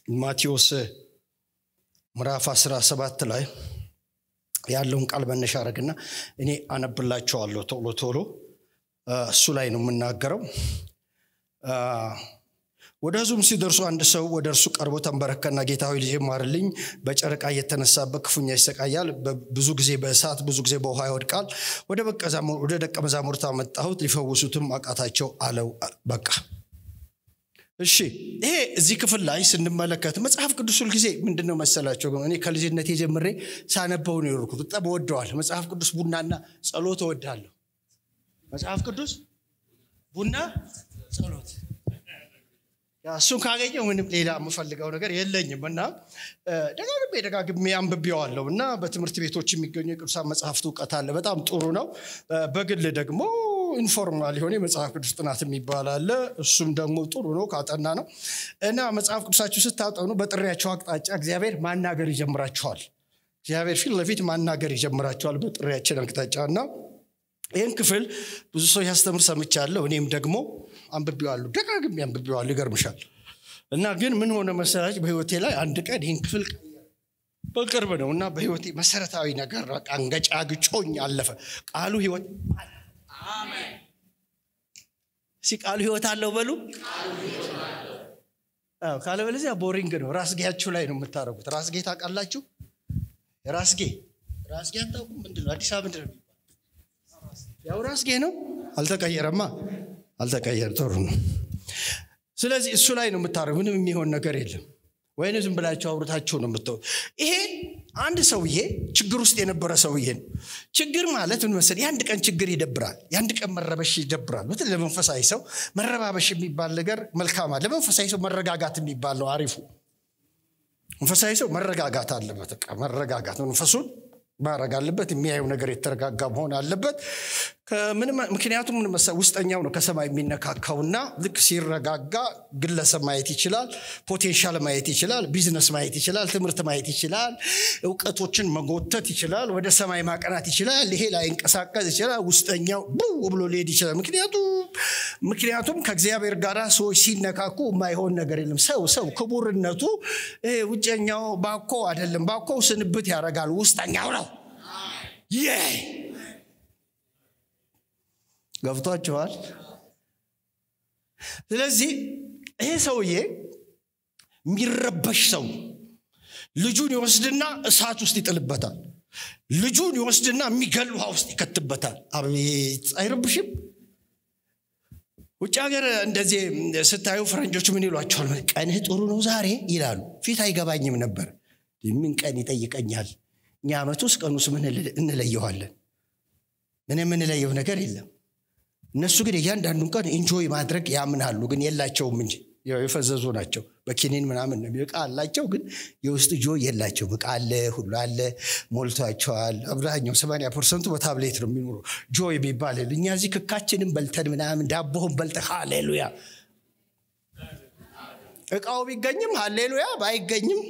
ማቴዎስ ምዕራፍ 17 ላይ ያለውን ቃል መነሻ አረግና እኔ አነብላችኋለሁ ቶሎ እሱ ላይ ነው የምናገረው። ወደ ሕዝቡም ሲደርሱ አንድ ሰው ወደ እርሱ ቀርቦ ተንበረከከና ጌታ ሆይ ልጄ ማርልኝ፣ በጨረቃ እየተነሳበት ክፉኛ ይሰቃያል፣ ብዙ ጊዜ በእሳት ብዙ ጊዜ በውሃ ይወድቃል። ወደ ደቀ መዛሙርት አመጣሁት፣ ሊፈውሱትም አቃታቸው አለው። በቃ እሺ፣ ይሄ እዚህ ክፍል ላይ ስንመለከት መጽሐፍ ቅዱስ ሁሉ ጊዜ ምንድነው መሰላችሁ? እኔ ከልጅነቴ ጀምሬ ሳነበው ነው የኖርኩት። በጣም ወደዋለሁ መጽሐፍ ቅዱስ። ቡናና ጸሎት እወዳለሁ። መጽሐፍ ቅዱስ ቡና ጸሎት እሱን ካገኘው ምንም ሌላ የምፈልገው ነገር የለኝም። እና ደጋግሜ አንብቤዋለሁ። እና በትምህርት ቤቶች የሚገኙ የቅዱሳን መጽሐፍት ዕውቀት አለ፣ በጣም ጥሩ ነው። በግል ደግሞ ኢንፎርማል የሆነ የመጽሐፍ ቅዱስ ጥናት የሚባል አለ፣ እሱም ደግሞ ጥሩ ነው ካጠና ነው። እና መጽሐፍ ቅዱሳችሁ ስታጠኑ በጥሪያችሁ አቅጣጫ እግዚአብሔር ማናገር ይጀምራችኋል። እግዚአብሔር ፊት ለፊት ማናገር ይጀምራችኋል በጥሪያችን አቅጣጫ። እና ይህን ክፍል ብዙ ሰው ያስተምር ሰምቻለሁ፣ እኔም ደግሞ አንብቤዋለሁ፣ ደጋግሜ አንብቤዋለሁ። ይገርምሻል። እና ግን ምን ሆነ መሰላችሁ? በህይወቴ ላይ አንድ ቀን ይህን ክፍል በቅርብ ነው እና በህይወቴ መሰረታዊ ነገር አንገጫግጮኝ አለፈ። ቃሉ ህይወት አሜን። ቃሉ ህይወት አለው በሉ። ካለ በለዚያ ቦሪንግ ነው። ራስጌያችሁ ላይ ነው የምታረጉት። ራስጌ ታውቃላችሁ? ራስጌ አታውቁም? ምንድነው? አዲስ አበባ ምንድነው? ያው ራስጌ ነው። አልተቀየረማ። ጥሩ ነው። ስለዚህ እሱ ላይ ነው የምታረጉት። ምንም የሚሆን ነገር የለም። ወይኔ ዝም ብላችሁ አውርታችሁ ነው የምትተው። ይሄ አንድ ሰውዬ ችግር ውስጥ የነበረ ሰውዬ ነው። ችግር ማለት ምን መሰለኝ? የአንድ ቀን ችግር ይደብራል፣ የአንድ ቀን መረበሽ ይደብራል። በተለይ ለመንፈሳዊ ሰው መረባበሽ የሚባል ነገር መልካም አለ። ለመንፈሳዊ ሰው መረጋጋት የሚባል ነው አሪፉ። መንፈሳዊ ሰው መረጋጋት አለበት። በቃ መረጋጋት መንፈሱን ማረግ አለበት። የሚያየው ነገር የተረጋጋ መሆን አለበት። ምክንያቱም ምን መሰለኝ? ውስጠኛው ነው ከሰማይ የሚነካካውና ልክ ሲረጋጋ ግለሰብ ማየት ይችላል፣ ፖቴንሻል ማየት ይችላል፣ ቢዝነስ ማየት ይችላል፣ ትምህርት ማየት ይችላል፣ ዕውቀቶችን መጎተት ይችላል፣ ወደ ሰማይ ማቀናት ይችላል። ይሄ ላይ እንቀሳቀስ ይችላል። ውስጠኛው ብሎ ሊሄድ ይችላል። ምክንያቱም ከእግዚአብሔር ጋር ሰዎች ሲነካኩ የማይሆን ነገር የለም። ሰው ክቡርነቱ ውጨኛው ባኮ አይደለም። ባኮ ስንብት ያደርጋል፣ ውስጠኛው ነው። ገብቷችኋል? ስለዚህ ይሄ ሰውዬ የሚረበሽ ሰው ልጁን ይወስድና እሳት ውስጥ ይጥልበታል። ልጁን ይወስድና የሚገል ውሃ ውስጥ ይከትበታል። አቤት አይረብሽም? ውጭ ሀገር እንደዚህ ስታዩ ፈረንጆች ምን ይሏቸዋል? ቀንህ ጥሩ ነው ዛሬ ይላሉ። ፊት አይገባኝም ነበር። ምን ቀን ይጠይቀኛል? እኛ ዓመት ውስጥ ቀኑስ ምን እንለየዋለን? ምንም እንለየው ነገር የለም። እነሱ ግን እያንዳንዱን ቀን ኢንጆይ ማድረግ ያምናሉ። ግን የላቸውም እንጂ የፈዘዙ ናቸው። በኪኒን ምናምን ነው ዕቃ አላቸው፣ ግን የውስጥ ጆይ የላቸውም። ዕቃ አለ፣ ሁሉ አለ፣ ሞልቷቸዋል። አብዛኛው 80% በታብሌት ነው የሚኖረው። ጆይ የሚባል እኛ እዚህ ክካችንን በልተን ምናምን ዳቦውን በልተን ሃሌሉያ። ዕቃው ቢገኝም ሃሌሉያ፣ ባይገኝም።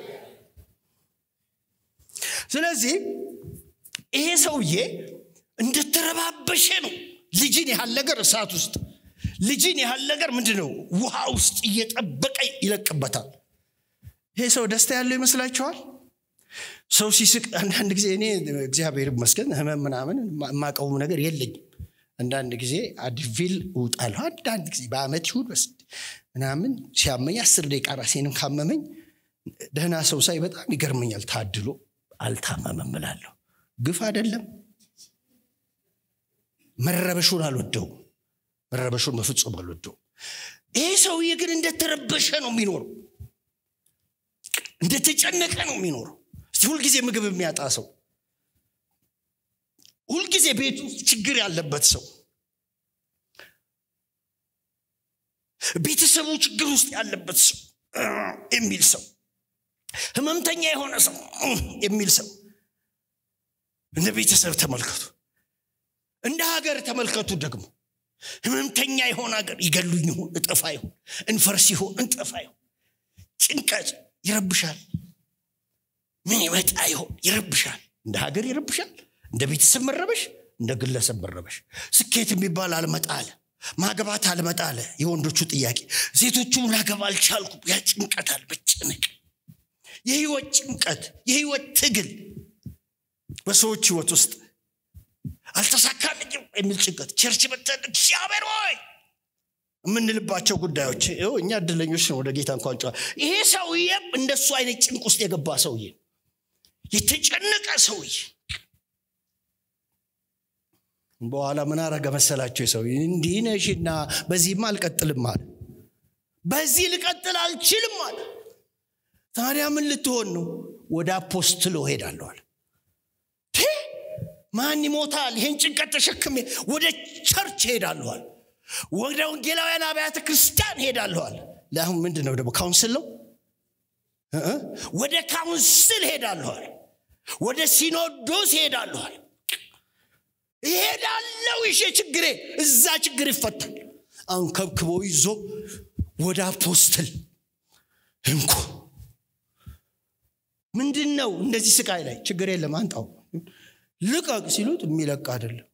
ስለዚህ ይሄ ሰውዬ እንደተረባበሸ ነው። ልጅን ያህል ነገር እሳት ውስጥ፣ ልጅን ያህል ነገር ምንድነው ውሃ ውስጥ እየጠበቀ ይለቅበታል። ይሄ ሰው ደስታ ያለው ይመስላችኋል? ሰው ሲስቅ አንዳንድ ጊዜ እኔ እግዚአብሔር ይመስገን ህመም ምናምን ማቀው ነገር የለኝም። አንዳንድ ጊዜ አድቪል ውጣለሁ። አንዳንድ ጊዜ በአመት ይሁን በስ ምናምን ሲያመኝ 10 ደቂቃ ራሴንም ካመመኝ ደህና ሰው ሳይ በጣም ይገርመኛል። ታድሎ አልታመመም እላለሁ። ግፍ አይደለም። መረበሹን አልወደውም። መረበሹን በፍጹም አልወደውም። ይሄ ሰውዬ ግን እንደተረበሸ ነው የሚኖረው፣ እንደተጨነቀ ነው የሚኖረው። ሁልጊዜ ምግብ የሚያጣ ሰው፣ ሁልጊዜ ቤት ውስጥ ችግር ያለበት ሰው፣ ቤተሰቡ ችግር ውስጥ ያለበት ሰው የሚል ሰው፣ ህመምተኛ የሆነ ሰው የሚል ሰው። እንደ ቤተሰብ ተመልከቱ፣ እንደ ሀገር ተመልከቱ። ደግሞ ህመምተኛ የሆነ ሀገር ይገሉኝ ይሁን እጠፋ ይሁን እንፈርስ ይሁን እንጠፋ ይሁን ጭንቀት ይረብሻል። ምን ይመጣ ይሁን ይረብሻል። እንደ ሀገር ይረብሻል፣ እንደ ቤተሰብ መረበሽ፣ እንደ ግለሰብ መረበሽ። ስኬት የሚባል አልመጣ አለ። ማግባት አልመጣለ የወንዶቹ ጥያቄ ሴቶቹ ላገባ አልቻልኩም ያ ጭንቀት አልበጭንቅ የህይወት ጭንቀት የህይወት ትግል በሰዎች ህይወት ውስጥ አልተሳካልኝም የሚል ጭንቀት ቸርች መጥተን እግዚአብሔር ሆይ ምንልባቸው ጉዳዮች እኛ እድለኞች ነው ወደ ጌታ እንኳን ጫ ይሄ ሰውዬ እንደሱ አይነት ጭንቅ ውስጥ የገባ ሰውዬ የተጨነቀ ሰውዬ በኋላ ምን አረገ መሰላችሁ ሰውዬ እንዲህ ነሽና በዚህማ አልቀጥልም አለ በዚህ ልቀጥል አልችልም አለ ታዲያ ምን ልትሆን ነው ወደ አፖስትሎ ሄዳለሁ አለ ማን ይሞታል ይሄን ጭንቀት ተሸክሜ ወደ ቸርች ሄዳለሁ አለ ወደ ወንጌላውያን አብያተ ክርስቲያን ሄዳለሁ አለ ለአሁን ምንድነው ደግሞ ካውንስል ነው ወደ ካውንስል ሄዳለሁ አለ ወደ ሲኖዶስ ሄዳለሁ አለ ይሄዳለው እሺ ችግሬ እዛ ችግር ይፈታል አንከብክቦ ይዞ ወደ አፖስትል እንኩ ምንድነው እንደዚህ ስቃይ ላይ ችግር የለም አንጣው ልቀቅ ሲሉት የሚለቅ አይደለም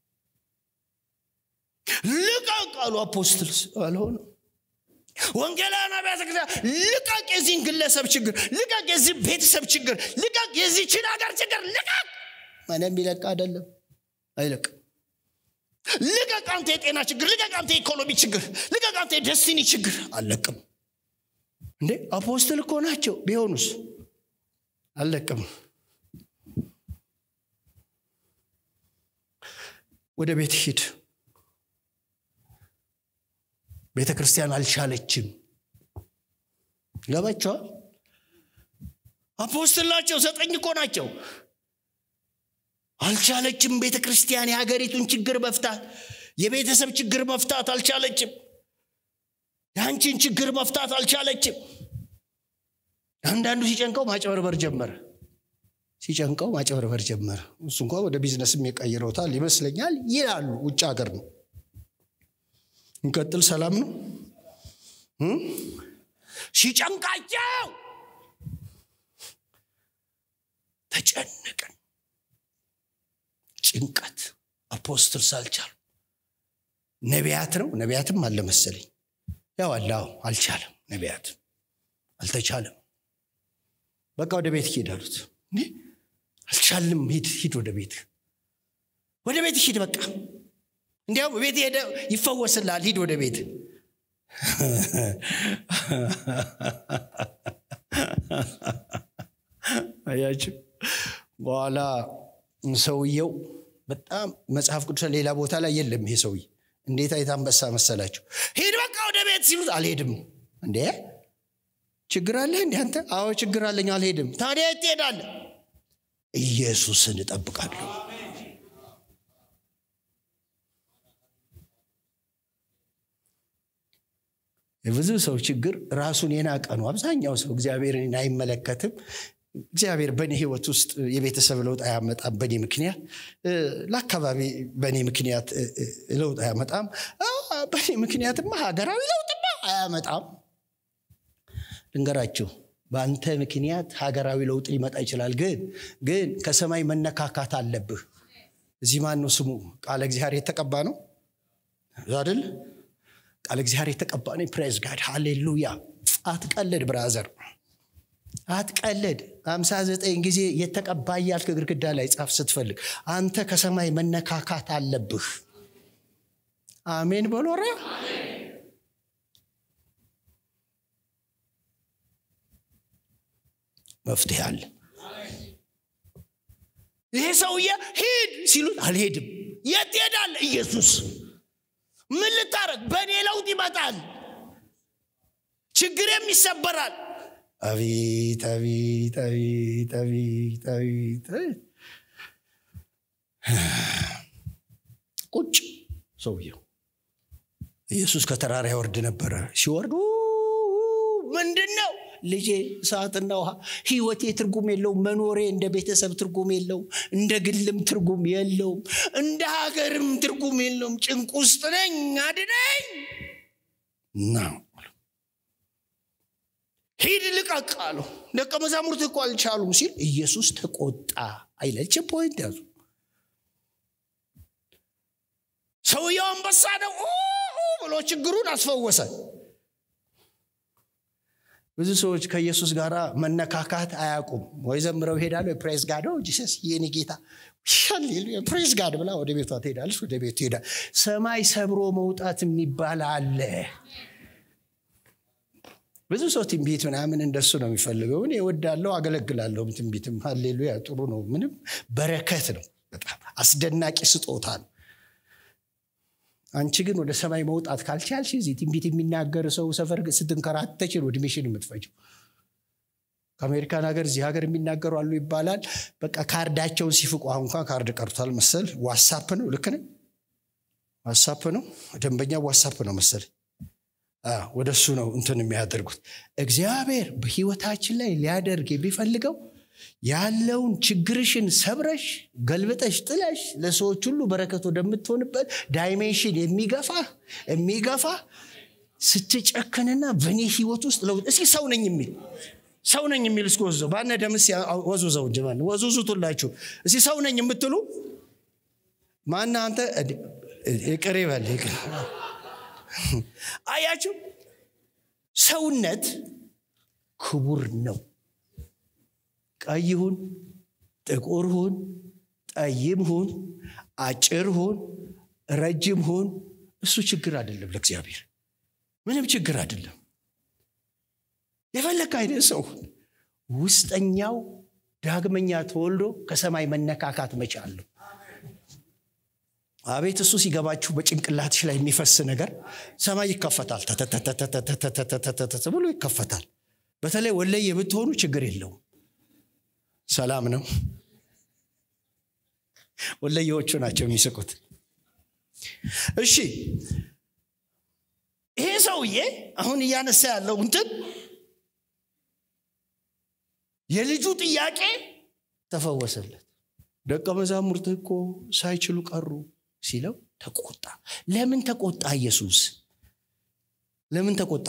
ልቀቅ አሉ አፖስትል አልሆነ ወንጌላውያን አብያተ ክርስቲያን ልቀቅ የዚህን ግለሰብ ችግር ልቀቅ የዚህ ቤተሰብ ችግር ልቀቅ የዚህ ሀገር ችግር ልቀቅ ማንም ይለቅ አይደለም አይለቅ ልቀቅ አንተ የጤና ችግር ልቀቅ አንተ ኢኮኖሚ ችግር ልቀቅ አንተ ደስቲኒ ችግር አለቅም እንዴ አፖስትል እኮ ናቸው ቢሆኑስ አለቅም ወደ ቤት ሂድ ቤተ ክርስቲያን አልቻለችም ለባቸው አፖስትል ናቸው ዘጠኝ እኮ ናቸው አልቻለችም ቤተ ክርስቲያን የሀገሪቱን ችግር መፍታት የቤተሰብ ችግር መፍታት አልቻለችም ያንቺን ችግር መፍታት አልቻለችም አንዳንዱ ሲጨንቀው ማጨበርበር ጀመረ እሱ እንኳን ወደ ቢዝነስም የቀየረውታል ይመስለኛል ይላሉ ውጭ ሀገር ነው እንቀጥል ሰላም ነው ሲጨንቃቸው ተጨነቀ ጭንቀት አፖስትል ሳልቻል ነቢያት ነው ነቢያትም አለ መሰለኝ ያው አላህ አልቻለም ነቢያት አልተቻለም በቃ ወደ ቤት ሄዳሉት አልቻለም ሂድ ወደ ቤት ሂድ በቃ እንዴው ቤት ሄደ ይፈወስላል ሂድ ወደ ቤት አያችሁ በኋላ ሰውየው በጣም መጽሐፍ ቅዱስ ሌላ ቦታ ላይ የለም ይሄ ሰውዬ እንዴት አይታንበሳ መሰላችሁ ሂድ በቃ ወደ ቤት ሲሉት አልሄድም እንዴ ችግር አለ እንዴ አንተ አዎ ችግር አለኝ አልሄድም ታዲያ ትሄዳለህ ኢየሱስን እጠብቃለሁ የብዙ ሰው ችግር ራሱን የናቀ ነው አብዛኛው ሰው እግዚአብሔርን አይመለከትም እግዚአብሔር በኔ ህይወት ውስጥ የቤተሰብ ለውጥ አያመጣም በኔ ምክንያት ለአካባቢ በኔ ምክንያት ለውጥ አያመጣም በኔ ምክንያትማ ሀገራዊ ለውጥማ አያመጣም ልንገራችሁ በአንተ ምክንያት ሀገራዊ ለውጥ ሊመጣ ይችላል ግን ከሰማይ መነካካት አለብህ እዚህ ማን ነው ስሙ ቃል እግዚአብሔር የተቀባ ነው አይደል ቃል እግዚአብሔር የተቀባ ነው ፕሬዝ ጋድ ሃሌሉያ አትቀልድ ብራዘር አትቀልድ 59 ጊዜ የተቀባ ያልክ ግርግዳ ላይ ጻፍ ስትፈልግ አንተ ከሰማይ መነካካት አለብህ አሜን በሎራ መፍትሄ አለ ይሄ ሰውዬ ሂድ ሲሉት አልሄድም የት ሄዳል ኢየሱስ ምን ልታረግ በኔ ለውጥ ይመጣል ችግሬም ይሰበራል አቤት ቁጭ ሰውየው ኢየሱስ ከተራራ ይወርድ ነበር ሲወርዱ ምንድነው ልጄ ሰዓትና ውሃ ህይወቴ ትርጉም የለው መኖሬ እንደ ቤተሰብ ትርጉም የለው እንደ ግልም ትርጉም የለው እንደ ሀገርም ትርጉም የለው ጭንቅ ውስጥ ነኝ አድነኝ ነው ሂድ ልቀቃሉ ደቀ መዛሙርት እኮ አልቻሉም ሲል ኢየሱስ ተቆጣ አይለች ፖይንት ያዙ ሰውየው አንበሳ ነው ብሎ ችግሩን አስፈወሰ። ብዙ ሰዎች ከኢየሱስ ጋር መነካካት አያውቁም። ወይ ዘምረው ሄዳሉ ፕሬዝ ጋድ ጂሰስ የኔ ጌታ ሃሌሉያ ፕሬዝ ጋድ ብላ ወደ ቤቷ ትሄዳለች። ወደ ቤቱ ሄዳ ሰማይ ሰብሮ መውጣት የሚባል አለ። ብዙ ሰው ትንቢት ምናምን እንደሱ ነው የሚፈልገው። እኔ እወዳለሁ አገለግላለሁ። ትንቢትም ሃሌሉያ ጥሩ ነው። ምንም በረከት ነው። በጣም አስደናቂ ስጦታ ነው። አንቺ ግን ወደ ሰማይ መውጣት ካልቻልሽ እዚህ ትንቢት የሚናገር ሰው ሰፈር ስትንከራተች ነው እድሜሽን የምትፈጂው። ከአሜሪካን ሀገር እዚህ ሀገር የሚናገሩ አሉ ይባላል። በቃ ካርዳቸውን ሲፍቁ እንኳን ካርድ ቀርቷል መሰል ዋትስአፕ ነው። ልክ ነው ዋትስአፕ ነው። ደንበኛ ዋትስአፕ ነው መሰል ወደሱ ነው እንትን የሚያደርጉት። እግዚአብሔር በህይወታችን ላይ ሊያደርግ የሚፈልገው ያለውን ችግርሽን ሰብረሽ ገልብጠሽ ጥለሽ ለሰዎች ሁሉ በረከት ወደምትሆንበት ዳይሜንሽን የሚገፋ ስትጨክንና በኔ ህይወት ውስጥ ለውጥ እስኪ ሰው ነኝ የሚል እስኪ ወዞ ባነ ደምስ ወዞው ጀማን ወዞዙቱላችሁ እስኪ ሰው ነኝ የምትሉ ማን አንተ ይቅር ይበል ይቅር አያችሁ ሰውነት ክቡር ነው። ቀይሁን ጥቁርሁን ጠይምሁን አጭርሁን ረጅምሁን እሱ ችግር አይደለም። ለእግዚአብሔር ምንም ችግር አይደለም። የፈለከ አይደል ሰው ውስጠኛው ዳግመኛ ተወልዶ ከሰማይ መነካካት መቻል። አቤት እሱ ሲገባችሁ በጭንቅላትሽ ላይ የሚፈስ ነገር ሰማይ ይከፈታል። ተብሎ ይከፈታል። በተለይ ወለይ የምትሆኑ ችግር የለውም። ሰላም ነው። ወለዮቹ ናቸው የሚስቁት። እሺ ይሄ ሰውዬ አሁን እያነሳ ያለው እንትን የልጁ ጥያቄ ተፈወሰለት። ደቀ መዛሙርት እኮ ሳይችሉ ቀሩ ሲለው ተቆጣ። ለምን ተቆጣ? ኢየሱስ ለምን ተቆጣ?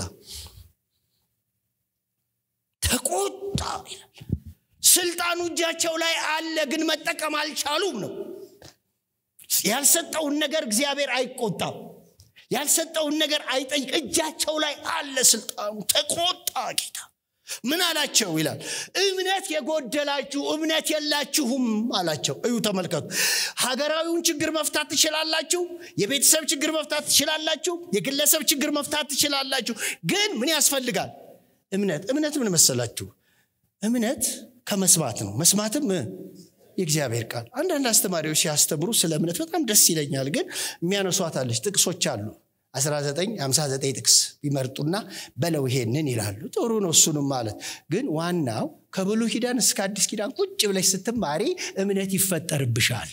ተቆጣ ይላል። ስልጣኑ እጃቸው ላይ አለ ግን መጠቀም አልቻሉም ነው። ያልሰጠውን ነገር እግዚአብሔር አይቆጣም። ያልሰጠውን ነገር አይጠይቅ። እጃቸው ላይ አለ ስልጣኑ። ተቆጣ ጌታ። ምን አላቸው ይላል? እምነት የጎደላችሁ እምነት የላችሁም አላቸው። እዩ ተመልከቱ። ሀገራዊውን ችግር መፍታት ትችላላችሁ። የቤተሰብ ችግር መፍታት ትችላላችሁ። የግለሰብ ችግር መፍታት ትችላላችሁ። ግን ምን ያስፈልጋል? እምነት ምን መሰላችሁ? እምነት ከመስማት ነው። መስማትም የእግዚአብሔር ቃል። አንዳንድ አስተማሪዎች ሲያስተምሩ ስለ እምነት በጣም ደስ ይለኛል። ግን የሚያነሷት አለች ጥቅሶች አሉ 1959 ጥቅስ ቢመርጡና በለው ይሄንን ይላሉ። ጥሩ ነው እሱንም ማለት ግን ዋናው ከብሉይ ኪዳን እስከ አዲስ ኪዳን ቁጭ ብለሽ ስትማሪ እምነት ይፈጠርብሻል።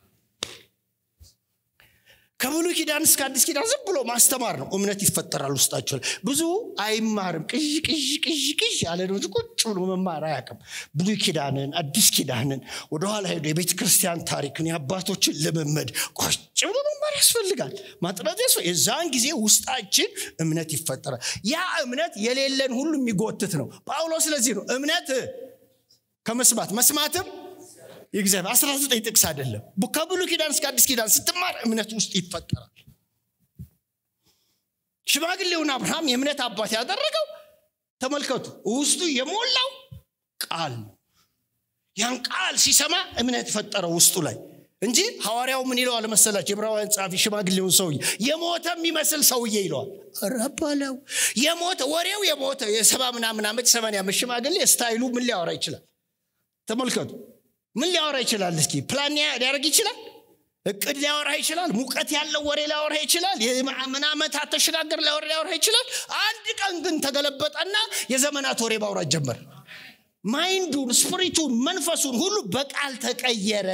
ከብሉይ ኪዳን እስከ አዲስ ኪዳን ዝም ብሎ ማስተማር ነው። እምነት ይፈጠራል ውስጣችሁ። ብዙ አይማርም። ቅዥ ያለ ነው ቁጭ ብሎ መማር አያውቅም። ብሉይ ኪዳንን አዲስ ኪዳንን ወደ ኋላ ሄዶ የቤተ ክርስቲያን ታሪክን የአባቶችን ልምምድ ቁጭ ብሎ መማር ያስፈልጋል። ማጥናት የዛን ጊዜ ውስጣችን እምነት ይፈጠራል። ያ እምነት የሌለን ሁሉ የሚጎትት ነው። ጳውሎስ ስለዚህ ነው እምነት ከመስማት መስማትም የእግዚአብሔር 19 ጥቅስ አይደለም። ከብሉይ ኪዳን እስከ አዲስ ኪዳን ስትማር እምነት ውስጥ ይፈጠራል። ሽማግሌውን አብርሃም የእምነት አባት ያደረገው ተመልከቱ ውስጡ የሞላው ቃል ነው። ያን ቃል ሲሰማ እምነት ፈጠረው ውስጡ ላይ እንጂ ሐዋርያው ምን ይለዋል መሰላችሁ? የዕብራውያን ጻፊ ሽማግሌውን ሰውዬ የሞተ የሚመስል ሰውዬ ይለዋል። ረባለው የሞተ ወሬው የሞተ የ70 ምናምን ዓመት 80 ዓመት ሽማግሌ ስታይሉ ምን ሊያወራ ይችላል? ተመልከቱ ምን ሊያወራ ይችላል? እስኪ ፕላን ሊያደርግ ይችላል? እቅድ ሊያወራ ይችላል? ሙቀት ያለው ወሬ ሊያወራ ይችላል? የምን ዓመታት ተሽጋገር ሊያወራ ይችላል? አንድ ቀን ግን ተገለበጠና የዘመናት ወሬ ማውራት ጀመረ። ማይንዱን ስፒሪቱን መንፈሱን ሁሉ በቃል ተቀየረ።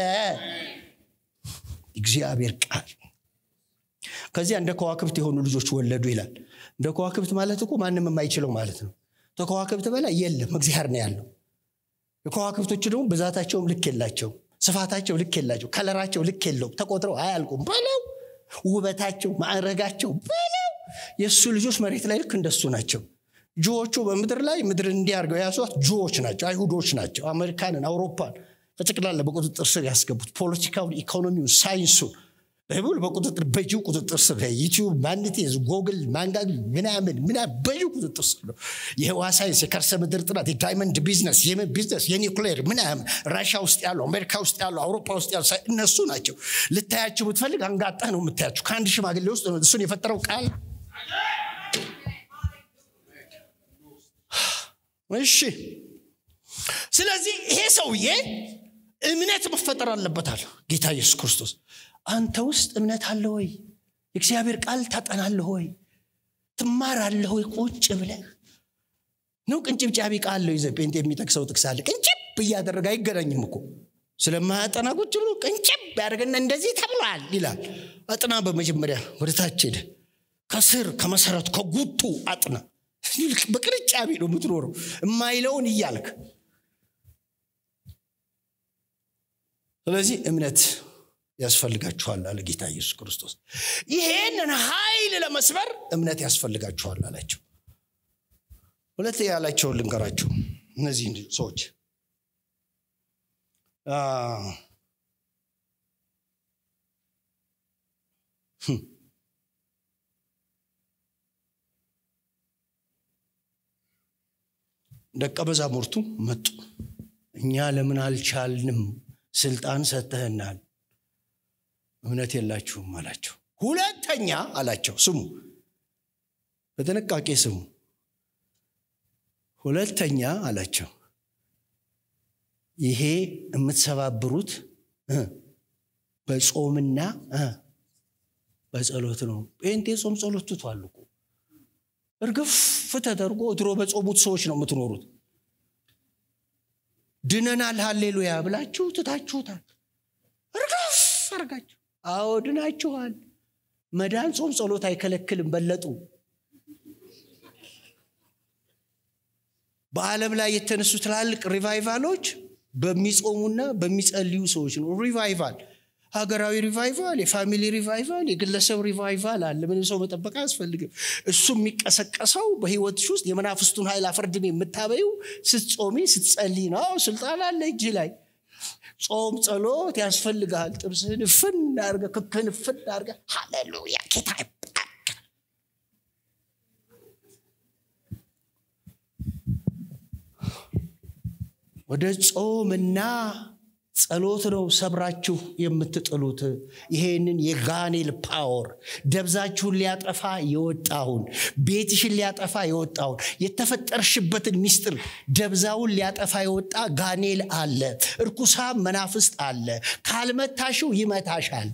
እግዚአብሔር ቃል ከዚያ እንደ ከዋክብት የሆኑ ልጆች ወለዱ ይላል። እንደ ከዋክብት ማለት እኮ ማንንም የማይችለው ማለት ነው። ከዋክብት በላይ የለም እግዚአብሔር ነው ያለው። የከዋክብቶች ደግሞ ብዛታቸውም ልክ የላቸው፣ ስፋታቸው ልክ የላቸው፣ ከለራቸው ልክ የለው፣ ተቆጥረው አያልቁም በለው። ውበታቸው ማዕረጋቸው በለው። የሱ ልጆች መሬት ላይ ልክ እንደሱ ናቸው። ጆዎቹ በምድር ላይ ምድር እንዲያርገው ያሷት ጆዎች ናቸው፣ አይሁዶች ናቸው። አሜሪካንን አውሮፓን በጠቅላላ በቁጥጥር ስር ያስገቡት ፖለቲካውን፣ ኢኮኖሚውን፣ ሳይንሱን ባይብል በቁጥጥር በጂው ቁጥጥር ስር ዩቲዩብ ማንቲዝ ጎግል ማንጋግ ምናምን በጂው ቁጥጥር ስር ነው የህዋ ሳይንስ የከርሰ ምድር ጥናት የዳይመንድ ቢዝነስ የምን ቢዝነስ የኒውክሌር ምናምን ራሽያ ውስጥ ያለው አሜሪካ ውስጥ ያለው አውሮፓ ውስጥ ያለው እነሱ ናቸው ልታያችሁ ብትፈልግ አንጋጣ ነው የምታያችሁ ከአንድ ሽማግሌ ውስጥ እሱን የፈጠረው ቃል እሺ ስለዚህ ይሄ ሰውዬ እምነት መፈጠር አለበት አለ ጌታ ኢየሱስ ክርስቶስ አንተ ውስጥ እምነት አለ ወይ እግዚአብሔር ቃል ታጠናለህ ወይ ትማራለህ ወይ ቁጭ ብለህ ነው ቅንጭብጫቢ ቃል ነው ይዘህ ጴንጤ የሚጠቅሰው ጥቅሳለ ቅንጭብ እያደረገ አይገናኝም እኮ ስለማያጠና ቁጭ ብሎ ቅንጭብ ያደርግና እንደዚህ ተብሏል ይላል አጥና በመጀመሪያ ወደታች ሄደ ከስር ከመሰረቱ ከጉጡ አጥና በቅርጫቢ ነው የምትኖረው የማይለውን እያልክ ስለዚህ እምነት ያስፈልጋችኋል አለ ጌታ ኢየሱስ ክርስቶስ ይሄንን ኃይል ለመስበር እምነት ያስፈልጋችኋል አላቸው ሁለት ያላቸው ልንገራችሁ እነዚህ ሰዎች ደቀ መዛሙርቱ መጡ እኛ ለምን አልቻልንም ስልጣን ሰጥተህናል እምነት የላችሁም አላቸው ሁለተኛ አላቸው ስሙ በተነቃቄ ስሙ ሁለተኛ አላቸው ይሄ የምትሰባብሩት በጾምና በጸሎት ነው ጴንጤ ጾም ጸሎት ትቷል እኮ እርግፍ ተደርጎ ድሮ በጾሙት ሰዎች ነው የምትኖሩት ድነናል ሃሌሉያ ብላችሁ ትታችሁታል እርግፍ አርጋችሁ አዎ ድናችኋል መዳን ጾም ጸሎት አይከለክልም በለጡ በዓለም ላይ የተነሱ ትላልቅ ሪቫይቫሎች በሚጾሙና በሚጸልዩ ሰዎች ነው ሪቫይቫል ሀገራዊ ሪቫይቫል የፋሚሊ ሪቫይቫል የግለሰብ ሪቫይቫል አለ ምንም ሰው መጠበቅ አያስፈልግም እሱ የሚቀሰቀሰው በህይወትሽ ውስጥ የመናፍስቱን ኃይል አፈርድም የምታበዩ ስትጾሚ ስትጸልይ ነው ስልጣን አለ እጅ ላይ ጾም ጸሎት ያስፈልጋል ጥብስህን ፍን አድርገህ ክክህን ፍን አድርገህ ሃሌሉያ ጌታ ወደ ጾምና ጸሎት ነው ሰብራችሁ የምትጥሉት ይሄንን የጋኔል ፓወር ደብዛችሁን ሊያጠፋ የወጣውን ቤትሽን ሊያጠፋ የወጣውን የተፈጠርሽበትን ሚስጥር ደብዛውን ሊያጠፋ የወጣ ጋኔል አለ እርኩሳን መናፍስት አለ ካልመታሽው ይመታሻል